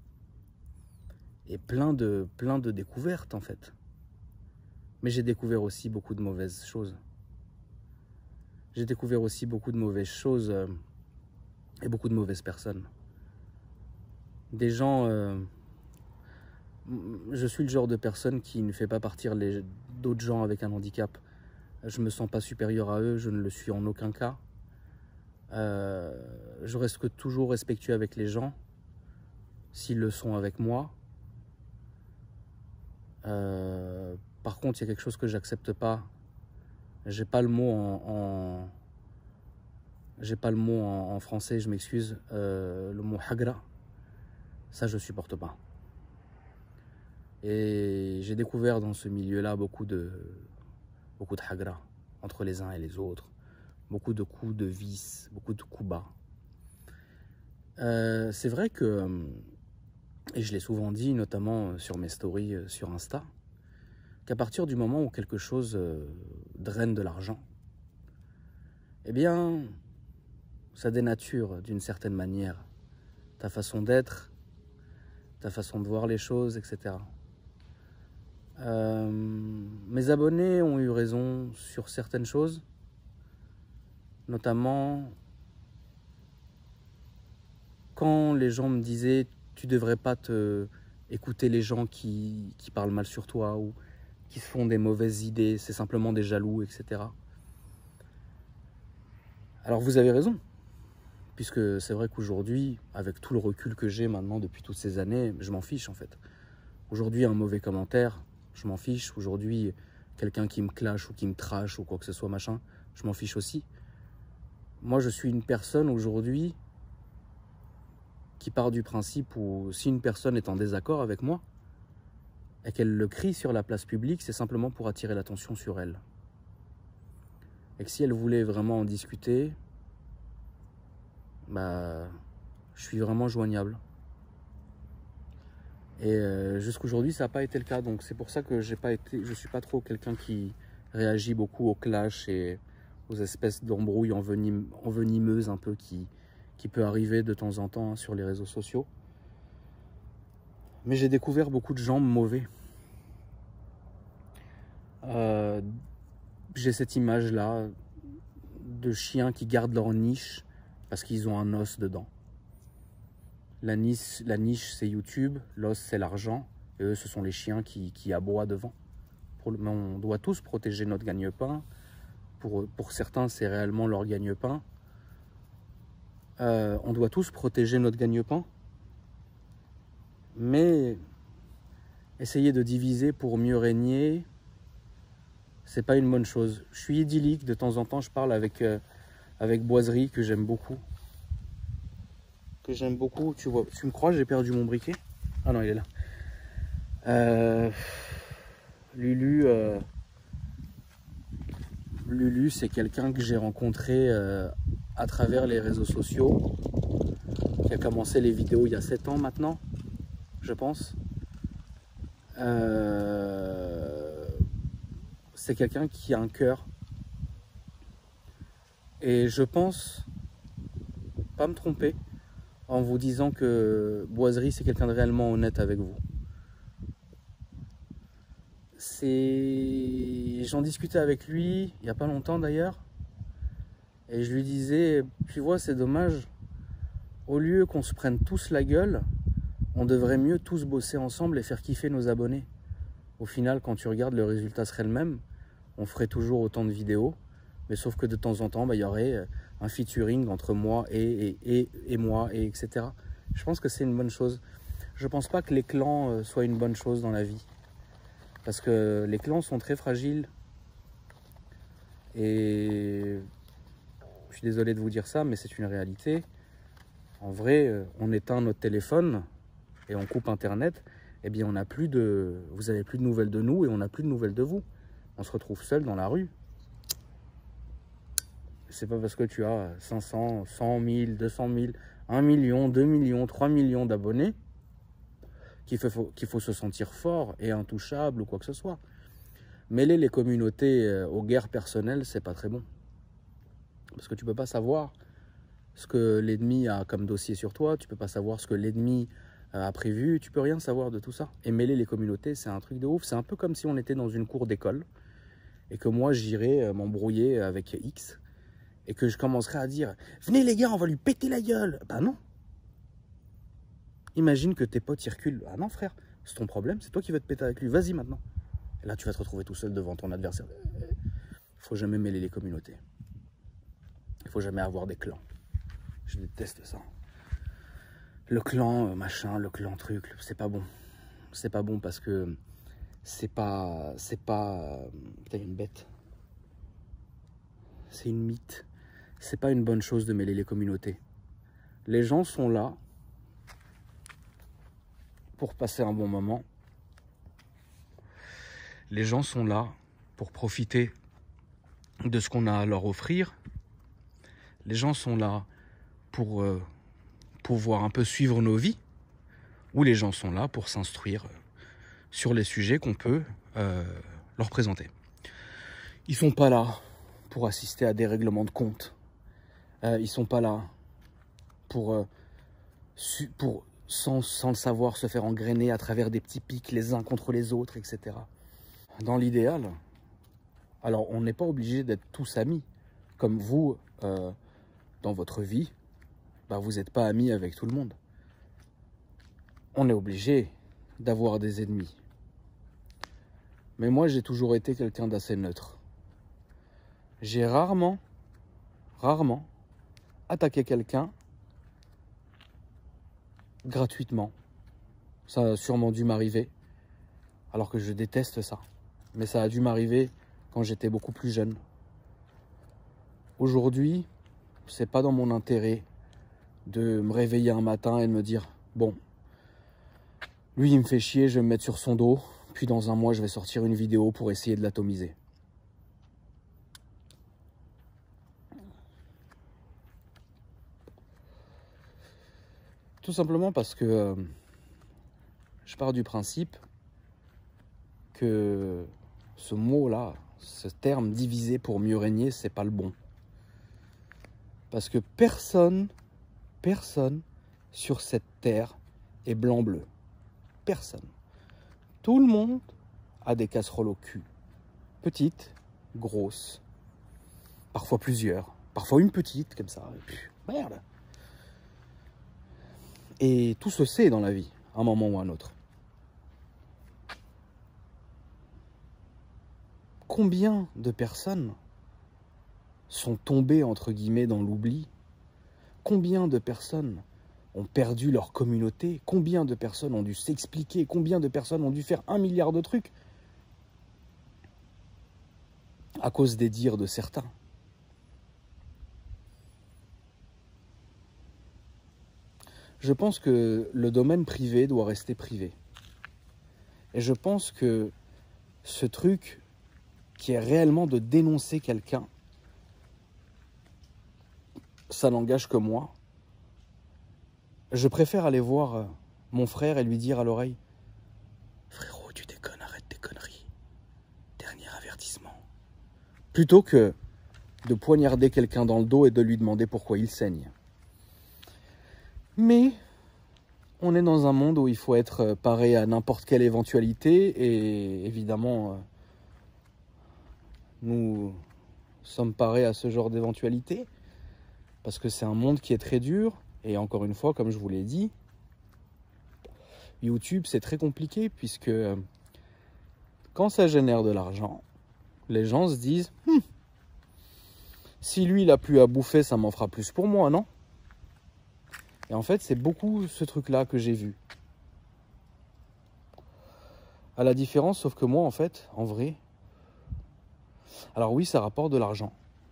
Et plein de, plein de découvertes, en fait. Mais j'ai découvert aussi beaucoup de mauvaises choses. J'ai découvert aussi beaucoup de mauvaises choses euh, et beaucoup de mauvaises personnes. Des gens... Euh, je suis le genre de personne qui ne fait pas partir d'autres gens avec un handicap. Je ne me sens pas supérieur à eux, je ne le suis en aucun cas. Euh, je reste toujours respectueux avec les gens, s'ils le sont avec moi. Euh, par contre, il y a quelque chose que j'accepte pas. J'ai pas le mot en, en j'ai pas le mot en, en français, je m'excuse. Euh, le mot hagra, ça je supporte pas. Et j'ai découvert dans ce milieu-là beaucoup de beaucoup de hagra entre les uns et les autres, beaucoup de coups de vis, beaucoup de coups bas. Euh, c'est vrai que, et je l'ai souvent dit, notamment sur mes stories sur Insta, qu'à partir du moment où quelque chose draine de l'argent, eh bien, ça dénature d'une certaine manière ta façon d'être, ta façon de voir les choses, et cetera. Euh, mes abonnés ont eu raison sur certaines choses, notamment quand les gens me disaient tu devrais pas te écouter les gens qui, qui parlent mal sur toi ou qui se font des mauvaises idées, c'est simplement des jaloux, et cetera. Alors vous avez raison, puisque c'est vrai qu'aujourd'hui, avec tout le recul que j'ai maintenant depuis toutes ces années, je m'en fiche en fait. Aujourd'hui, un mauvais commentaire, je m'en fiche. Aujourd'hui, quelqu'un qui me clash ou qui me trash ou quoi que ce soit, machin, je m'en fiche aussi. Moi, je suis une personne aujourd'hui qui part du principe où si une personne est en désaccord avec moi et qu'elle le crie sur la place publique, c'est simplement pour attirer l'attention sur elle. Et que si elle voulait vraiment en discuter, bah, je suis vraiment joignable. Et euh, jusqu'aujourd'hui, ça n'a pas été le cas. Donc c'est pour ça que j'ai pas été, je ne suis pas trop quelqu'un qui réagit beaucoup au clash et aux espèces d'embrouilles envenim, envenimeuses un peu qui, qui peut arriver de temps en temps hein, sur les réseaux sociaux. Mais j'ai découvert beaucoup de gens mauvais. Euh, j'ai cette image-là de chiens qui gardent leur niche parce qu'ils ont un os dedans. La niche, la niche c'est YouTube, l'os, c'est l'argent. Et eux, ce sont les chiens qui, qui aboient devant. Pour le, mais on doit tous protéger notre gagne-pain. Pour, pour certains, c'est réellement leur gagne-pain. Euh, on doit tous protéger notre gagne-pain. Mais essayer de diviser pour mieux régner, c'est pas une bonne chose. Je suis idyllique, de temps en temps, je parle avec, euh, avec Boiserie, que j'aime beaucoup. Que j'aime beaucoup, tu vois, tu me crois, j'ai perdu mon briquet? Ah non, il est là. Euh, Lulu, euh, Lulu, c'est quelqu'un que j'ai rencontré euh, à travers les réseaux sociaux, qui a commencé les vidéos il y a sept ans maintenant, je pense. Euh, c'est quelqu'un qui a un cœur. Et je pense pas me tromper en vous disant que Boiserie, c'est quelqu'un de réellement honnête avec vous. C'est... J'en discutais avec lui, il n'y a pas longtemps d'ailleurs, et je lui disais, tu vois, c'est dommage, au lieu qu'on se prenne tous la gueule, on devrait mieux tous bosser ensemble et faire kiffer nos abonnés. Au final, quand tu regardes, le résultat serait le même, on ferait toujours autant de vidéos, mais sauf que de temps en temps, bah, il y aurait un featuring entre moi et, et, et, et moi, et etc. Je pense que c'est une bonne chose. je pense pas que les clans euh, soient une bonne chose dans la vie. Parce que les clans sont très fragiles. Et je suis désolé de vous dire ça, mais c'est une réalité. En vrai, euh, on éteint notre téléphone et on coupe Internet. Eh bien, on n'a plus de... vous n'avez plus de nouvelles de nous et on n'a plus de nouvelles de vous. On se retrouve seul dans la rue. C'est pas parce que tu as cinq cents, cent mille, deux cent mille, un million, deux millions, trois millions d'abonnés qu'il faut, qu'il faut se sentir fort et intouchable ou quoi que ce soit. Mêler les communautés aux guerres personnelles, c'est pas très bon. Parce que tu peux pas savoir ce que l'ennemi a comme dossier sur toi, tu peux pas savoir ce que l'ennemi a prévu, tu peux rien savoir de tout ça. Et mêler les communautés, c'est un truc de ouf. C'est un peu comme si on était dans une cour d'école et que moi j'irais m'embrouiller avec X et que je commencerais à dire « Venez les gars, on va lui péter la gueule !» Ben non. Imagine que tes potes y reculent. Ah non frère, c'est ton problème, c'est toi qui vas te péter avec lui, vas-y maintenant. Et là tu vas te retrouver tout seul devant ton adversaire. Il faut jamais mêler les communautés. Il faut jamais avoir des clans. Je déteste ça. Le clan machin, le clan truc, c'est pas bon. C'est pas bon parce que c'est pas... C'est pas... Putain, une bête. C'est une mythe. C'est pas une bonne chose de mêler les communautés. Les gens sont là pour passer un bon moment. Les gens sont là pour profiter de ce qu'on a à leur offrir. Les gens sont là pour euh, pouvoir un peu suivre nos vies. Ou les gens sont là pour s'instruire sur les sujets qu'on peut euh, leur présenter. Ils sont pas là pour assister à des règlements de compte. Euh, ils sont pas là pour, euh, su, pour sans, sans le savoir, se faire engrainer à travers des petits pics les uns contre les autres, et cetera. Dans l'idéal, alors on n'est pas obligé d'être tous amis. Comme vous, euh, dans votre vie, bah, vous n'êtes pas amis avec tout le monde. On est obligé d'avoir des ennemis. Mais moi, j'ai toujours été quelqu'un d'assez neutre. J'ai rarement, rarement attaqué quelqu'un gratuitement. Ça a sûrement dû m'arriver, alors que je déteste ça. Mais ça a dû m'arriver quand j'étais beaucoup plus jeune. Aujourd'hui, c'est pas dans mon intérêt de me réveiller un matin et de me dire « Bon, lui il me fait chier, je vais me mettre sur son dos, puis dans un mois je vais sortir une vidéo pour essayer de l'atomiser. » Tout simplement parce que euh, je pars du principe que ce mot-là, ce terme diviser pour mieux régner, c'est pas le bon. Parce que personne, personne sur cette terre est blanc-bleu. Personne. Tout le monde a des casseroles au cul. Petites, grosses, parfois plusieurs, parfois une petite, comme ça. Et puis, merde. Et tout se sait dans la vie, à un moment ou à un autre. Combien de personnes sont tombées, entre guillemets, dans l'oubli? Combien de personnes ont perdu leur communauté? Combien de personnes ont dû s'expliquer? Combien de personnes ont dû faire un milliard de trucs à cause des dires de certains? Je pense que le domaine privé doit rester privé. Et je pense que ce truc qui est réellement de dénoncer quelqu'un, ça n'engage que moi. Je préfère aller voir mon frère et lui dire à l'oreille « Frérot, tu déconnes, arrête tes conneries. Dernier avertissement. » Plutôt que de poignarder quelqu'un dans le dos et de lui demander pourquoi il saigne. Mais on est dans un monde où il faut être paré à n'importe quelle éventualité et évidemment, nous sommes parés à ce genre d'éventualité parce que c'est un monde qui est très dur et encore une fois, comme je vous l'ai dit, YouTube c'est très compliqué puisque quand ça génère de l'argent, les gens se disent hm, si lui il a plus à bouffer, ça m'en fera plus pour moi, non ? Et en fait, c'est beaucoup ce truc-là que j'ai vu. À la différence, sauf que moi, en fait, en vrai, alors oui, ça rapporte de l'argent.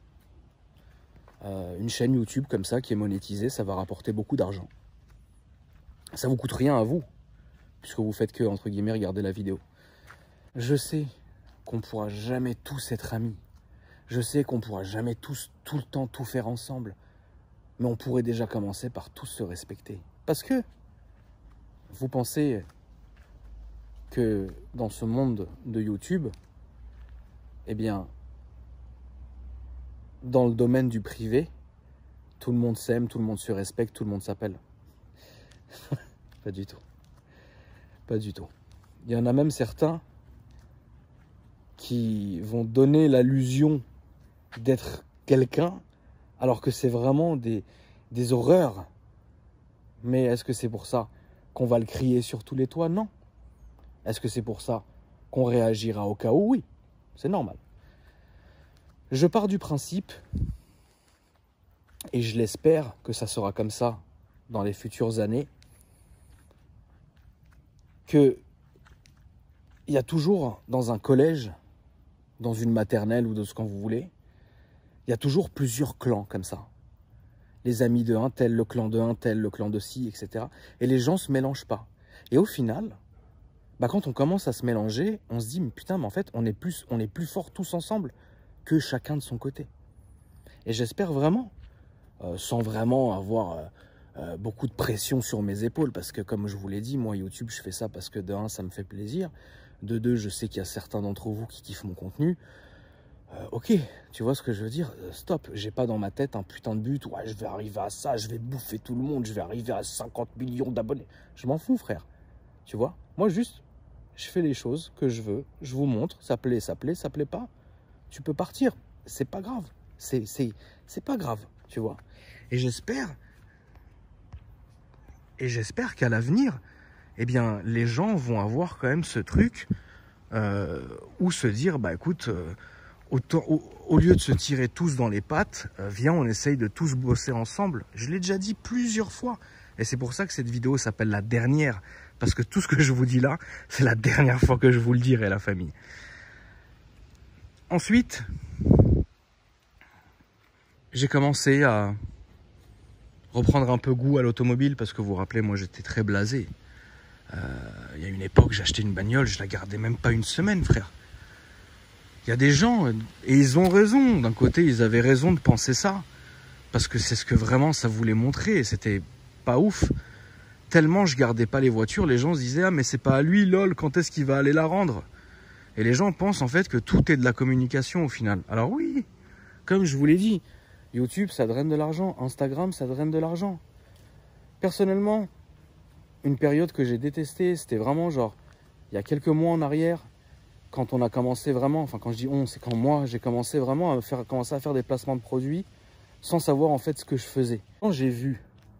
Euh, une chaîne YouTube comme ça, qui est monétisée, ça va rapporter beaucoup d'argent. Ça vous coûte rien à vous, puisque vous faites que, entre guillemets, regarder la vidéo. Je sais qu'on ne pourra jamais tous être amis. Je sais qu'on ne pourra jamais tous, tout le temps, tout faire ensemble. Mais on pourrait déjà commencer par tous se respecter. Parce que vous pensez que dans ce monde de YouTube, eh bien, dans le domaine du privé, tout le monde s'aime, tout le monde se respecte, tout le monde s'appelle. Pas du tout. Pas du tout. Il y en a même certains qui vont donner l'illusion d'être quelqu'un, alors que c'est vraiment des, des horreurs. Mais est-ce que c'est pour ça qu'on va le crier sur tous les toits? Non. Est-ce que c'est pour ça qu'on réagira au cas où? Oui, c'est normal. Je pars du principe, et je l'espère que ça sera comme ça dans les futures années, que il y a toujours dans un collège, dans une maternelle ou de ce qu'on vous voulez, il y a toujours plusieurs clans comme ça. Les amis de un tel, le clan de un tel, le clan de ci, et cetera. Et les gens ne se mélangent pas. Et au final, bah quand on commence à se mélanger, on se dit, mais putain, mais en fait, on est plus, on est plus forts tous ensemble que chacun de son côté. Et j'espère vraiment, euh, sans vraiment avoir euh, euh, beaucoup de pression sur mes épaules, parce que comme je vous l'ai dit, moi, YouTube, je fais ça parce que de un, ça me fait plaisir. De deux, je sais qu'il y a certains d'entre vous qui kiffent mon contenu. Euh, ok, tu vois ce que je veux dire? euh, Stop, j'ai pas dans ma tête un putain de but. Ouais, je vais arriver à ça, je vais bouffer tout le monde, je vais arriver à cinquante millions d'abonnés. Je m'en fous, frère. Tu vois? Moi, juste, je fais les choses que je veux, je vous montre, ça plaît, ça plaît, ça plaît pas. Tu peux partir, c'est pas grave. C'est, c'est, c'est pas grave, tu vois? Et j'espère, et j'espère qu'à l'avenir, eh bien, les gens vont avoir quand même ce truc euh, où se dire, bah écoute, euh, autant, au, au lieu de se tirer tous dans les pattes, euh, viens, on essaye de tous bosser ensemble. Je l'ai déjà dit plusieurs fois. Et c'est pour ça que cette vidéo s'appelle la dernière. Parce que tout ce que je vous dis là, c'est la dernière fois que je vous le dirai, la famille. Ensuite, j'ai commencé à reprendre un peu goût à l'automobile. Parce que vous vous rappelez, moi j'étais très blasé. Il euh, y a une époque, j'achetais une bagnole, je la gardais même pas une semaine, frère. Il y a des gens, et ils ont raison, d'un côté, ils avaient raison de penser ça. Parce que c'est ce que vraiment ça voulait montrer, et c'était pas ouf. Tellement je gardais pas les voitures, les gens se disaient « Ah, mais c'est pas à lui, lol, quand est-ce qu'il va aller la rendre ?» Et les gens pensent en fait que tout est de la communication au final. Alors oui, comme je vous l'ai dit, YouTube, ça draine de l'argent, Instagram, ça draine de l'argent. Personnellement, une période que j'ai détestée, c'était vraiment genre, il y a quelques mois en arrière, quand on a commencé vraiment, enfin quand je dis on, c'est quand moi, j'ai commencé vraiment à faire, commencer à faire des placements de produits sans savoir en fait ce que je faisais. Quand j'ai vu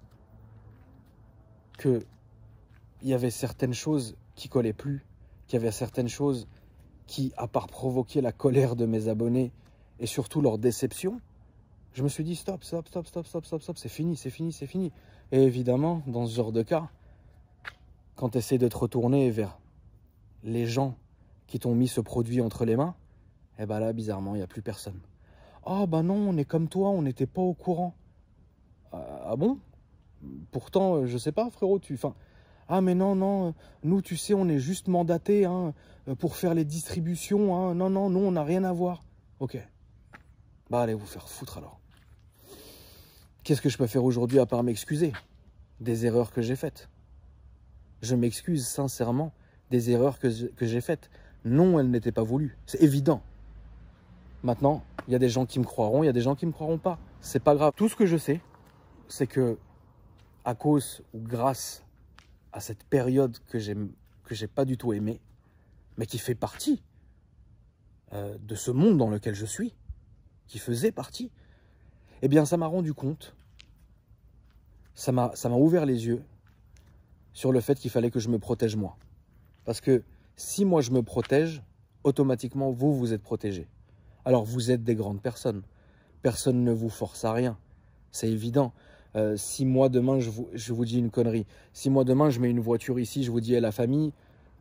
qu'il y avait certaines choses qui collaient plus, qu'il y avait certaines choses qui, à part provoquer la colère de mes abonnés et surtout leur déception, je me suis dit stop, stop, stop, stop, stop, stop, stop, c'est fini, c'est fini, c'est fini. Et évidemment, dans ce genre de cas, quand tu essaies de te retourner vers les gens qui t'ont mis ce produit entre les mains, eh ben là, bizarrement, il n'y a plus personne. Ah oh, bah non, on est comme toi, on n'était pas au courant. Ah, ah bon? Pourtant, je sais pas, frérot, tu... Enfin, ah mais non, non, nous, tu sais, on est juste mandatés hein, pour faire les distributions. Hein. Non, non, nous, on n'a rien à voir. Ok. Bah allez vous faire foutre alors. Qu'est-ce que je peux faire aujourd'hui à part m'excuser des erreurs que j'ai faites? Je m'excuse sincèrement des erreurs que, que j'ai faites. Non, elles n'étaient pas voulues. C'est évident. Maintenant, il y a des gens qui me croiront, il y a des gens qui ne me croiront pas. C'est pas grave. Tout ce que je sais, c'est que à cause ou grâce à cette période que j'ai que j'ai pas du tout aimée, mais qui fait partie euh, de ce monde dans lequel je suis, qui faisait partie, eh bien ça m'a rendu compte, ça m'a ça m'a ouvert les yeux sur le fait qu'il fallait que je me protège moi. Parce que si moi je me protège, automatiquement vous, vous êtes protégés. Alors vous êtes des grandes personnes. Personne ne vous force à rien. C'est évident. Euh, si moi demain, je vous, je vous dis une connerie. Si moi demain, je mets une voiture ici, je vous dis à la famille,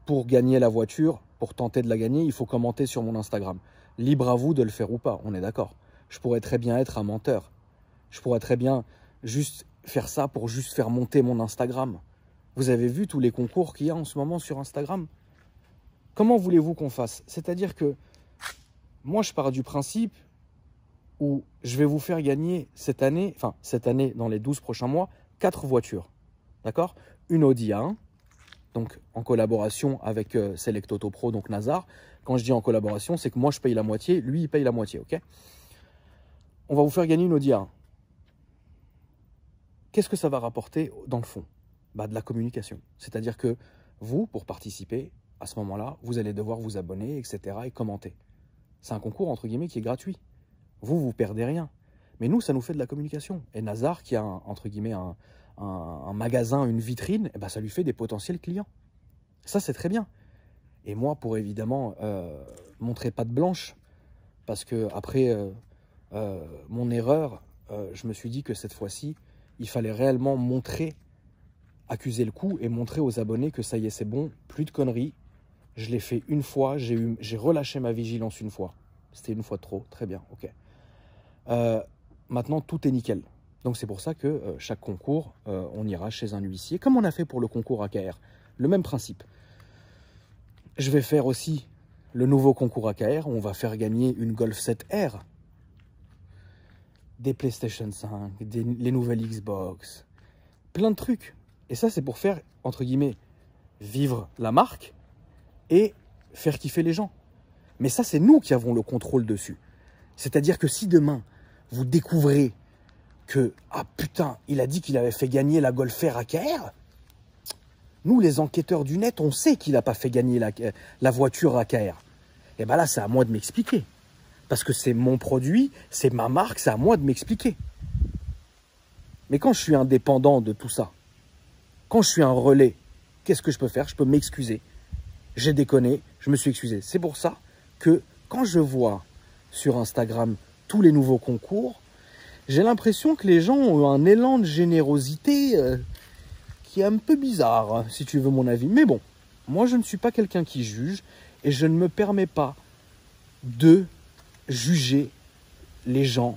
pour gagner la voiture, pour tenter de la gagner, il faut commenter sur mon Instagram. Libre à vous de le faire ou pas, on est d'accord. Je pourrais très bien être un menteur. Je pourrais très bien juste faire ça pour juste faire monter mon Instagram. Vous avez vu tous les concours qu'il y a en ce moment sur Instagram? Comment voulez-vous qu'on fasse? C'est-à-dire que moi, je pars du principe où je vais vous faire gagner cette année, enfin cette année, dans les douze prochains mois, quatre voitures. D'accord? Une Audi A un, donc en collaboration avec euh, Select Auto Pro, donc Nazar. Quand je dis en collaboration, c'est que moi, je paye la moitié, lui, il paye la moitié, ok? On va vous faire gagner une Audi A un. Qu'est-ce que ça va rapporter dans le fond? Bah, de la communication. C'est-à-dire que vous, pour participer, à ce moment-là, vous allez devoir vous abonner, et cetera et commenter. C'est un concours, entre guillemets, qui est gratuit. Vous, vous perdez rien. Mais nous, ça nous fait de la communication. Et Nazar, qui a, un, entre guillemets, un, un, un magasin, une vitrine, eh ben, ça lui fait des potentiels clients. Ça, c'est très bien. Et moi, pour évidemment euh, montrer patte blanche, parce que après euh, euh, mon erreur, euh, je me suis dit que cette fois-ci, il fallait réellement montrer, accuser le coup et montrer aux abonnés que ça y est, c'est bon, plus de conneries. Je l'ai fait une fois, j'ai eu, j'ai relâché ma vigilance une fois. C'était une fois de trop, très bien, ok. Euh, maintenant, tout est nickel. Donc c'est pour ça que euh, chaque concours, euh, on ira chez un huissier, comme on a fait pour le concours A K R. Le même principe. Je vais faire aussi le nouveau concours A K R, où on va faire gagner une Golf sept R, des PlayStation cinq, des, les nouvelles Xbox, plein de trucs. Et ça, c'est pour faire, entre guillemets, vivre la marque et faire kiffer les gens. Mais ça, c'est nous qui avons le contrôle dessus. C'est-à-dire que si demain, vous découvrez que, ah putain, il a dit qu'il avait fait gagner la Golf R A K R, nous, les enquêteurs du net, on sait qu'il n'a pas fait gagner la, la voiture A K R. Et bien là, c'est à moi de m'expliquer. Parce que c'est mon produit, c'est ma marque, c'est à moi de m'expliquer. Mais quand je suis indépendant de tout ça, quand je suis un relais, qu'est-ce que je peux faire? Je peux m'excuser. J'ai déconné, je me suis excusé. C'est pour ça que quand je vois sur Instagram tous les nouveaux concours, j'ai l'impression que les gens ont un élan de générosité euh, qui est un peu bizarre, si tu veux mon avis. Mais bon, moi je ne suis pas quelqu'un qui juge et je ne me permets pas de juger les gens,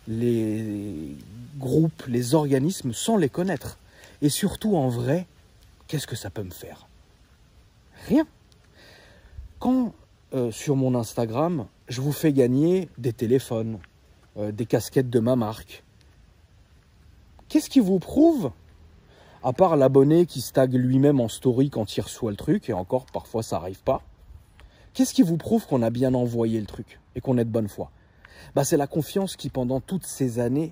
les groupes, les organismes sans les connaître. Et surtout en vrai, qu'est-ce que ça peut me faire? Rien. Quand euh, sur mon Instagram, je vous fais gagner des téléphones, euh, des casquettes de ma marque, qu'est-ce qui vous prouve, à part l'abonné qui stagne lui-même en story quand il reçoit le truc, et encore parfois ça n'arrive pas, qu'est-ce qui vous prouve qu'on a bien envoyé le truc et qu'on est de bonne foi? Bah, c'est la confiance qui pendant toutes ces années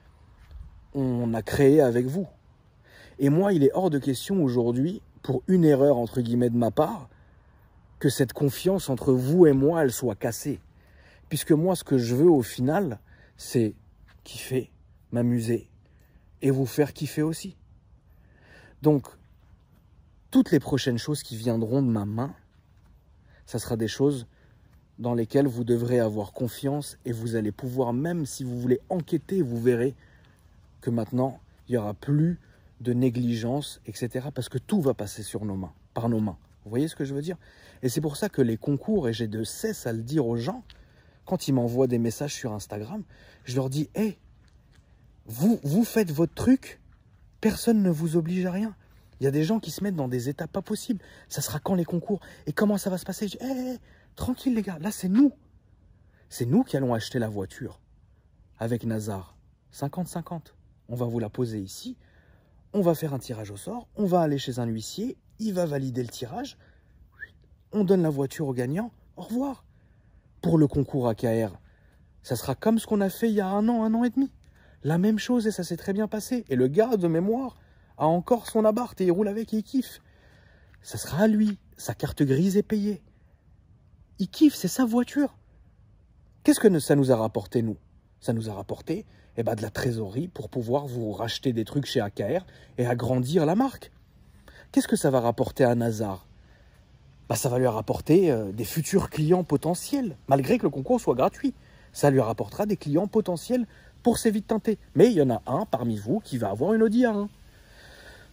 on a créée avec vous. Et moi, il est hors de question aujourd'hui, pour une erreur entre guillemets de ma part, que cette confiance entre vous et moi, elle soit cassée. Puisque moi, ce que je veux au final, c'est kiffer, m'amuser et vous faire kiffer aussi. Donc, toutes les prochaines choses qui viendront de ma main, ça sera des choses dans lesquelles vous devrez avoir confiance et vous allez pouvoir, même si vous voulez enquêter, vous verrez que maintenant, il n'y aura plus de négligence, et cetera. Parce que tout va passer sur nos mains, par nos mains. Vous voyez ce que je veux dire? Et c'est pour ça que les concours, et j'ai de cesse à le dire aux gens, quand ils m'envoient des messages sur Instagram, je leur dis, hé, hey, vous, vous faites votre truc, personne ne vous oblige à rien. Il y a des gens qui se mettent dans des étapes pas possibles. Ça sera quand les concours? Et comment ça va se passer? Je dis, hé, hey, hey, tranquille les gars, là c'est nous. C'est nous qui allons acheter la voiture avec Nazar. cinquante cinquante. On va vous la poser ici. On va faire un tirage au sort. On va aller chez un huissier. Il va valider le tirage. On donne la voiture au gagnant. Au revoir. Pour le concours A K R, ça sera comme ce qu'on a fait il y a un an, un an et demi. La même chose et ça s'est très bien passé. Et le gars, de mémoire, a encore son abarth et il roule avec et il kiffe. Ça sera à lui. Sa carte grise est payée. Il kiffe, c'est sa voiture. Qu'est-ce que ça nous a rapporté, nous? Ça nous a rapporté eh ben, de la trésorerie pour pouvoir vous racheter des trucs chez A K R et agrandir la marque. Qu'est-ce que ça va rapporter à Nazar? Bah, ça va lui rapporter euh, des futurs clients potentiels, malgré que le concours soit gratuit. Ça lui rapportera des clients potentiels pour ses vides teintés. Mais il y en a un parmi vous qui va avoir une Audi A un.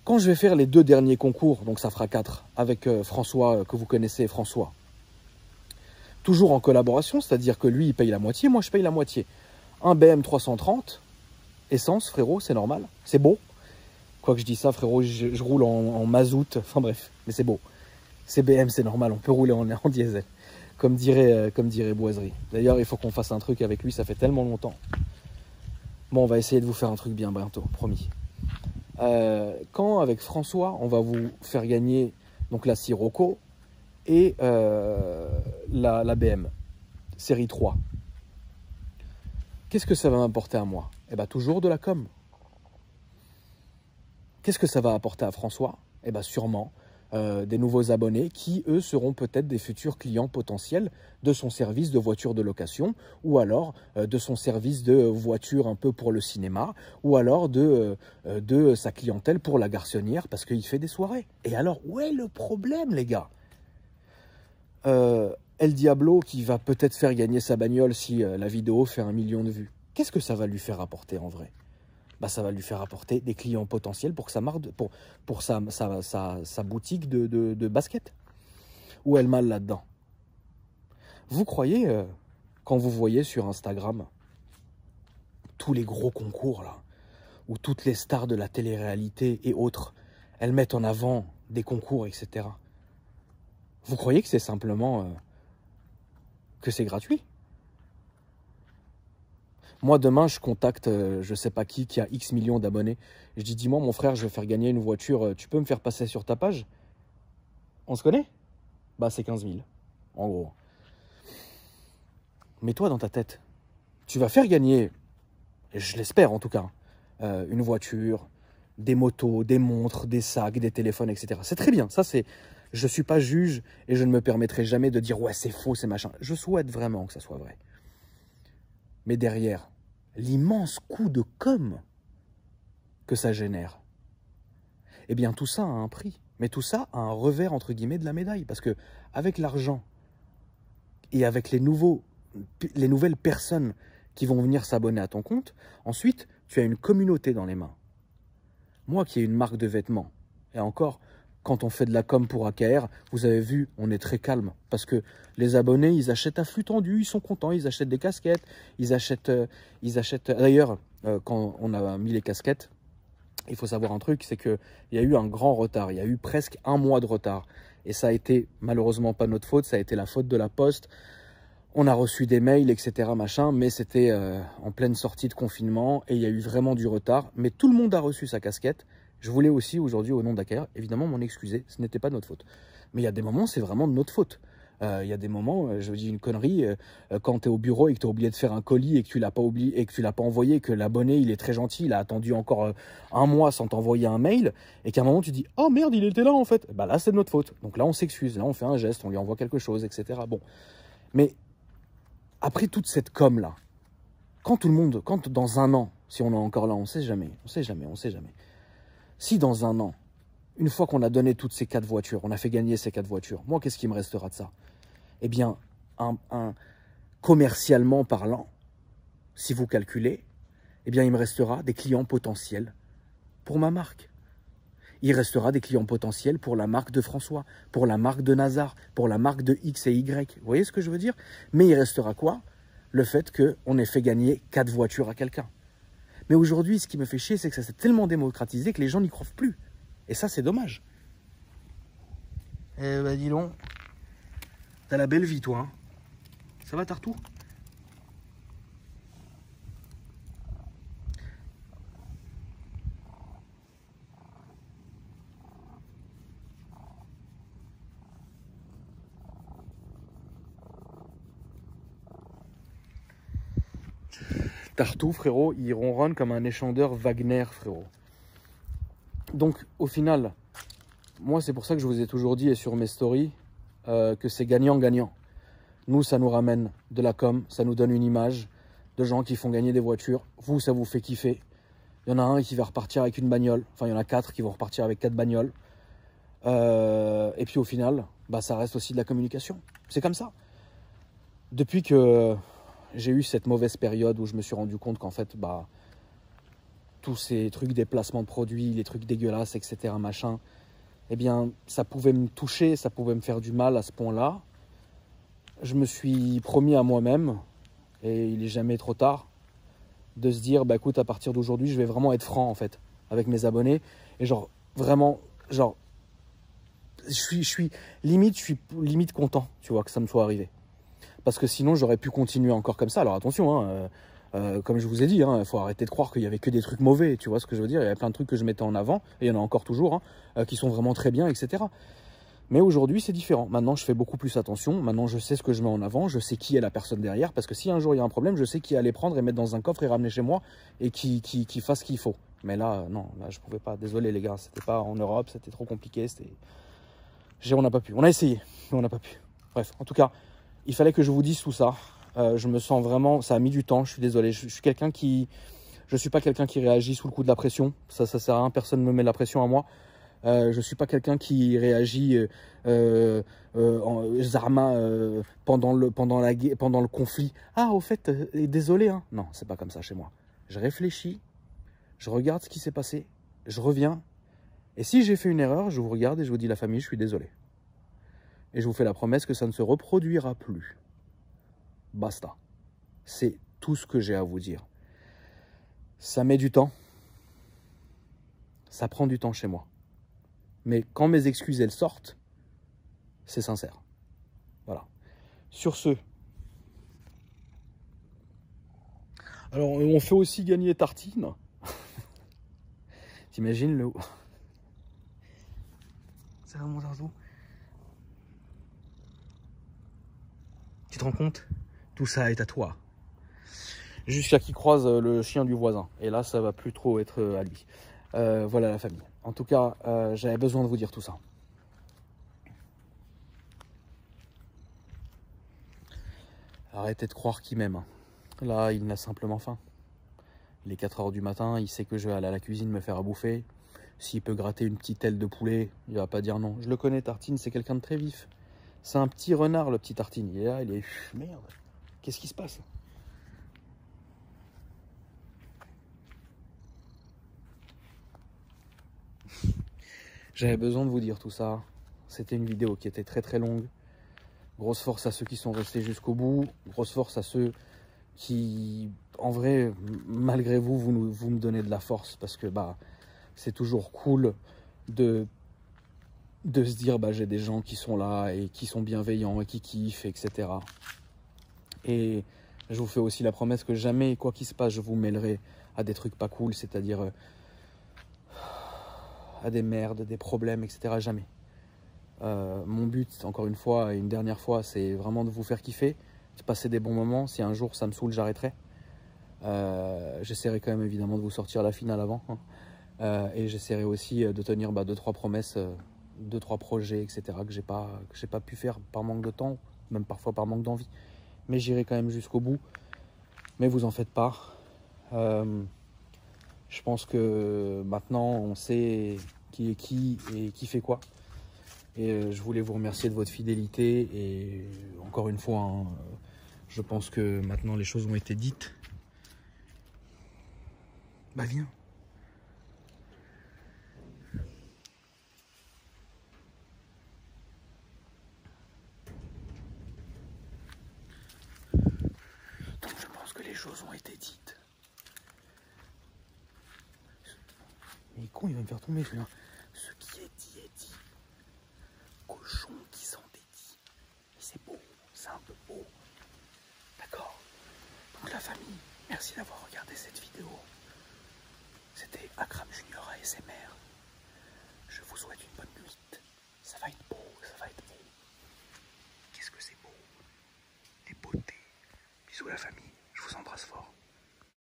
Quand je vais faire les deux derniers concours, donc ça fera quatre, avec euh, François, euh, que vous connaissez, François, toujours en collaboration, c'est-à-dire que lui, il paye la moitié, moi, je paye la moitié. Un B M trois cent trente, essence, frérot, c'est normal, c'est beau. Quoi que je dis ça, frérot, je, je roule en, en mazout, enfin bref, mais c'est beau. C'est B M, c'est normal, on peut rouler en, en diesel, comme dirait, euh, comme dirait Boiserie. D'ailleurs, il faut qu'on fasse un truc avec lui, ça fait tellement longtemps. Bon, on va essayer de vous faire un truc bien bientôt, promis. Euh, quand, avec François, on va vous faire gagner donc la Sirocco et euh, la, la B M, série trois. Qu'est-ce que ça va m'apporter à moi? Eh bien, toujours de la com. Qu'est-ce que ça va apporter à François? Eh bien, sûrement euh, des nouveaux abonnés qui, eux, seront peut-être des futurs clients potentiels de son service de voiture de location ou alors euh, de son service de voiture un peu pour le cinéma ou alors de, euh, de sa clientèle pour la garçonnière parce qu'il fait des soirées. Et alors, où est le problème, les gars? euh, El Diablo qui va peut-être faire gagner sa bagnole si euh, la vidéo fait un million de vues. Qu'est-ce que ça va lui faire apporter en vrai? Bah, ça va lui faire apporter des clients potentiels pour, que sa, marque, pour, pour sa, sa, sa, sa boutique de, de, de basket. Où est le mal là-dedans? Vous croyez, euh, quand vous voyez sur Instagram tous les gros concours, là, où toutes les stars de la télé-réalité et autres, elles mettent en avant des concours, et cetera. Vous croyez que c'est simplement euh, que c'est gratuit? Moi, demain, je contacte, euh, je sais pas qui, qui a X millions d'abonnés. Je dis, dis-moi, mon frère, je vais faire gagner une voiture. euh, Tu peux me faire passer sur ta page? On se connaît? Bah, c'est quinze mille, en gros. Mais toi, dans ta tête, tu vas faire gagner, et je l'espère en tout cas, euh, une voiture, des motos, des montres, des sacs, des téléphones, et cetera. C'est très bien. Ça, c'est. Je ne suis pas juge et je ne me permettrai jamais de dire, ouais, c'est faux, c'est machin. Je souhaite vraiment que ça soit vrai. Mais derrière, l'immense coût de com que ça génère, eh bien tout ça a un prix. Mais tout ça a un revers, entre guillemets, de la médaille. Parce que avec l'argent et avec les, nouveaux, les nouvelles personnes qui vont venir s'abonner à ton compte, ensuite, tu as une communauté dans les mains. Moi qui ai une marque de vêtements, et encore, quand on fait de la com pour A K R, vous avez vu, on est très calme. Parce que les abonnés, ils achètent à flux tendu, ils sont contents, ils achètent des casquettes, ils achètent... Euh, ils achètent... D'ailleurs, euh, quand on a mis les casquettes, il faut savoir un truc, c'est qu'il y a eu un grand retard. Il y a eu presque un mois de retard. Et ça a été malheureusement pas notre faute, ça a été la faute de la Poste. On a reçu des mails, et cetera machin, mais c'était euh, en pleine sortie de confinement et il y a eu vraiment du retard. Mais tout le monde a reçu sa casquette. Je voulais aussi aujourd'hui, au nom d'A K R, évidemment m'en excuser, ce n'était pas notre faute. Mais il y a des moments, c'est vraiment de notre faute. Euh, il y a des moments, euh, je dis une connerie, euh, quand tu es au bureau et que tu as oublié de faire un colis et que tu l'as pas oublié et que tu l'as pas envoyé, que l'abonné il est très gentil, il a attendu encore euh, un mois sans t'envoyer un mail, et qu'à un moment tu dis oh merde, il était là en fait. Bah là c'est de notre faute. Donc là on s'excuse, là on fait un geste, on lui envoie quelque chose, et cetera. Bon, mais après toute cette com là, quand tout le monde, quand dans un an, si on est encore là, on sait jamais, on sait jamais, on sait jamais. Si dans un an, une fois qu'on a donné toutes ces quatre voitures, on a fait gagner ces quatre voitures, moi, qu'est-ce qui me restera de ça? Eh bien, un, un, commercialement parlant, si vous calculez, eh bien, il me restera des clients potentiels pour ma marque. Il restera des clients potentiels pour la marque de François, pour la marque de Nazar, pour la marque de X et Y. Vous voyez ce que je veux dire? Mais il restera quoi? Le fait qu'on ait fait gagner quatre voitures à quelqu'un. Mais aujourd'hui, ce qui me fait chier, c'est que ça s'est tellement démocratisé que les gens n'y croient plus. Et ça, c'est dommage. Eh ben, dis donc. T'as la belle vie, toi. Hein. Ça va, Tartou? Tartou, frérot, il ronronne comme un échandeur Wagner, frérot. Donc, au final, moi, c'est pour ça que je vous ai toujours dit, et sur mes stories, euh, que c'est gagnant-gagnant. Nous, ça nous ramène de la com, ça nous donne une image de gens qui font gagner des voitures. Vous, ça vous fait kiffer. Il y en a un qui va repartir avec une bagnole. Enfin, il y en a quatre qui vont repartir avec quatre bagnoles. Euh, et puis, au final, bah, ça reste aussi de la communication. C'est comme ça. Depuis que j'ai eu cette mauvaise période où je me suis rendu compte qu'en fait, bah, tous ces trucs des placements de produits, les trucs dégueulasses, et cetera machin, eh bien ça pouvait me toucher, ça pouvait me faire du mal à ce point-là. Je me suis promis à moi-même, et il n'est jamais trop tard, de se dire, bah écoute, à partir d'aujourd'hui, je vais vraiment être franc en fait, avec mes abonnés, et genre, vraiment, genre, je suis, je suis, limite, je suis limite content, tu vois, que ça me soit arrivé. Parce que sinon, j'aurais pu continuer encore comme ça. Alors attention, hein, euh, euh, comme je vous ai dit, il hein, faut arrêter de croire qu'il y avait que des trucs mauvais, tu vois ce que je veux dire. Il y a plein de trucs que je mettais en avant, et il y en a encore toujours, hein, euh, qui sont vraiment très bien, et cetera. Mais aujourd'hui, c'est différent. Maintenant, je fais beaucoup plus attention. Maintenant, je sais ce que je mets en avant. Je sais qui est la personne derrière. Parce que si un jour, il y a un problème, je sais qui aller prendre et mettre dans un coffre et ramener chez moi et qui, qui, qui fasse ce qu'il faut. Mais là, non, là, je pouvais pas. Désolé, les gars. C'était pas en Europe. C'était trop compliqué. C'était... On n'a pas pu. On a essayé, mais on n'a pas pu. Bref, en tout cas, il fallait que je vous dise tout ça. Euh, je me sens vraiment... Ça a mis du temps. Je suis désolé. Je, je suis quelqu'un qui... Je suis pas quelqu'un qui réagit sous le coup de la pression. Ça, ça sert à rien. Personne ne me met la pression à moi. Euh, je ne suis pas quelqu'un qui réagit euh, euh, en Zarma euh, pendant, le, pendant, la, pendant le conflit. Ah, au fait, euh, désolé. Hein. Non, c'est pas comme ça chez moi. Je réfléchis, je regarde ce qui s'est passé, je reviens. Et si j'ai fait une erreur, je vous regarde et je vous dis la famille, je suis désolé. Et je vous fais la promesse que ça ne se reproduira plus. Basta. C'est tout ce que j'ai à vous dire. Ça met du temps. Ça prend du temps chez moi. Mais quand mes excuses, elles sortent, c'est sincère. Voilà. Sur ce. Alors, on fait aussi gagner Tartine. T'imagines le... C'est vraiment Zarzou. Tu te rends compte? Tout ça est à toi. Jusqu'à qu'il croise le chien du voisin. Et là, ça va plus trop être à lui. Euh, voilà la famille. En tout cas, euh, j'avais besoin de vous dire tout ça. Arrêtez de croire qu'il m'aime. Là, il n'a simplement faim. Il est quatre heures du matin, il sait que je vais aller à la cuisine me faire à bouffer. S'il peut gratter une petite aile de poulet, il va pas dire non. Je le connais, Tartine, c'est quelqu'un de très vif. C'est un petit renard, le petit Tartine. Il est là, il est... Merde, qu'est-ce qui se passe? J'avais besoin de vous dire tout ça. C'était une vidéo qui était très très longue. Grosse force à ceux qui sont restés jusqu'au bout. Grosse force à ceux qui, en vrai, malgré vous, vous, vous me donnez de la force. Parce que bah, c'est toujours cool de, de se dire bah, j'ai des gens qui sont là et qui sont bienveillants et qui kiffent, et cetera. Et je vous fais aussi la promesse que jamais, quoi qu'il se passe, je vous mêlerai à des trucs pas cool. C'est-à-dire... Euh, à des merdes, des problèmes, et cetera. Jamais. Euh, mon but, encore une fois, et une dernière fois, c'est vraiment de vous faire kiffer, de passer des bons moments. Si un jour ça me saoule, j'arrêterai. Euh, j'essaierai quand même évidemment de vous sortir la finale avant. Hein. Euh, et j'essaierai aussi de tenir bah, deux, trois promesses, euh, deux, trois projets, et cetera que j'ai pas, que j'ai pas pu faire par manque de temps, même parfois par manque d'envie. Mais j'irai quand même jusqu'au bout. Mais vous en faites pas. Euh, Je pense que maintenant, on sait qui est qui et qui fait quoi. Et je voulais vous remercier de votre fidélité. Et encore une fois, hein, je pense que maintenant les choses ont été dites. Bah viens. Donc je pense que les choses ont été dites. Mais con, il va me faire tomber celui-là. Ce qui est dit est dit. Cochon qui s'en dédie. Et c'est beau, c'est un peu beau. D'accord. Donc la famille, merci d'avoir regardé cette vidéo. C'était Akram Junior A S M R.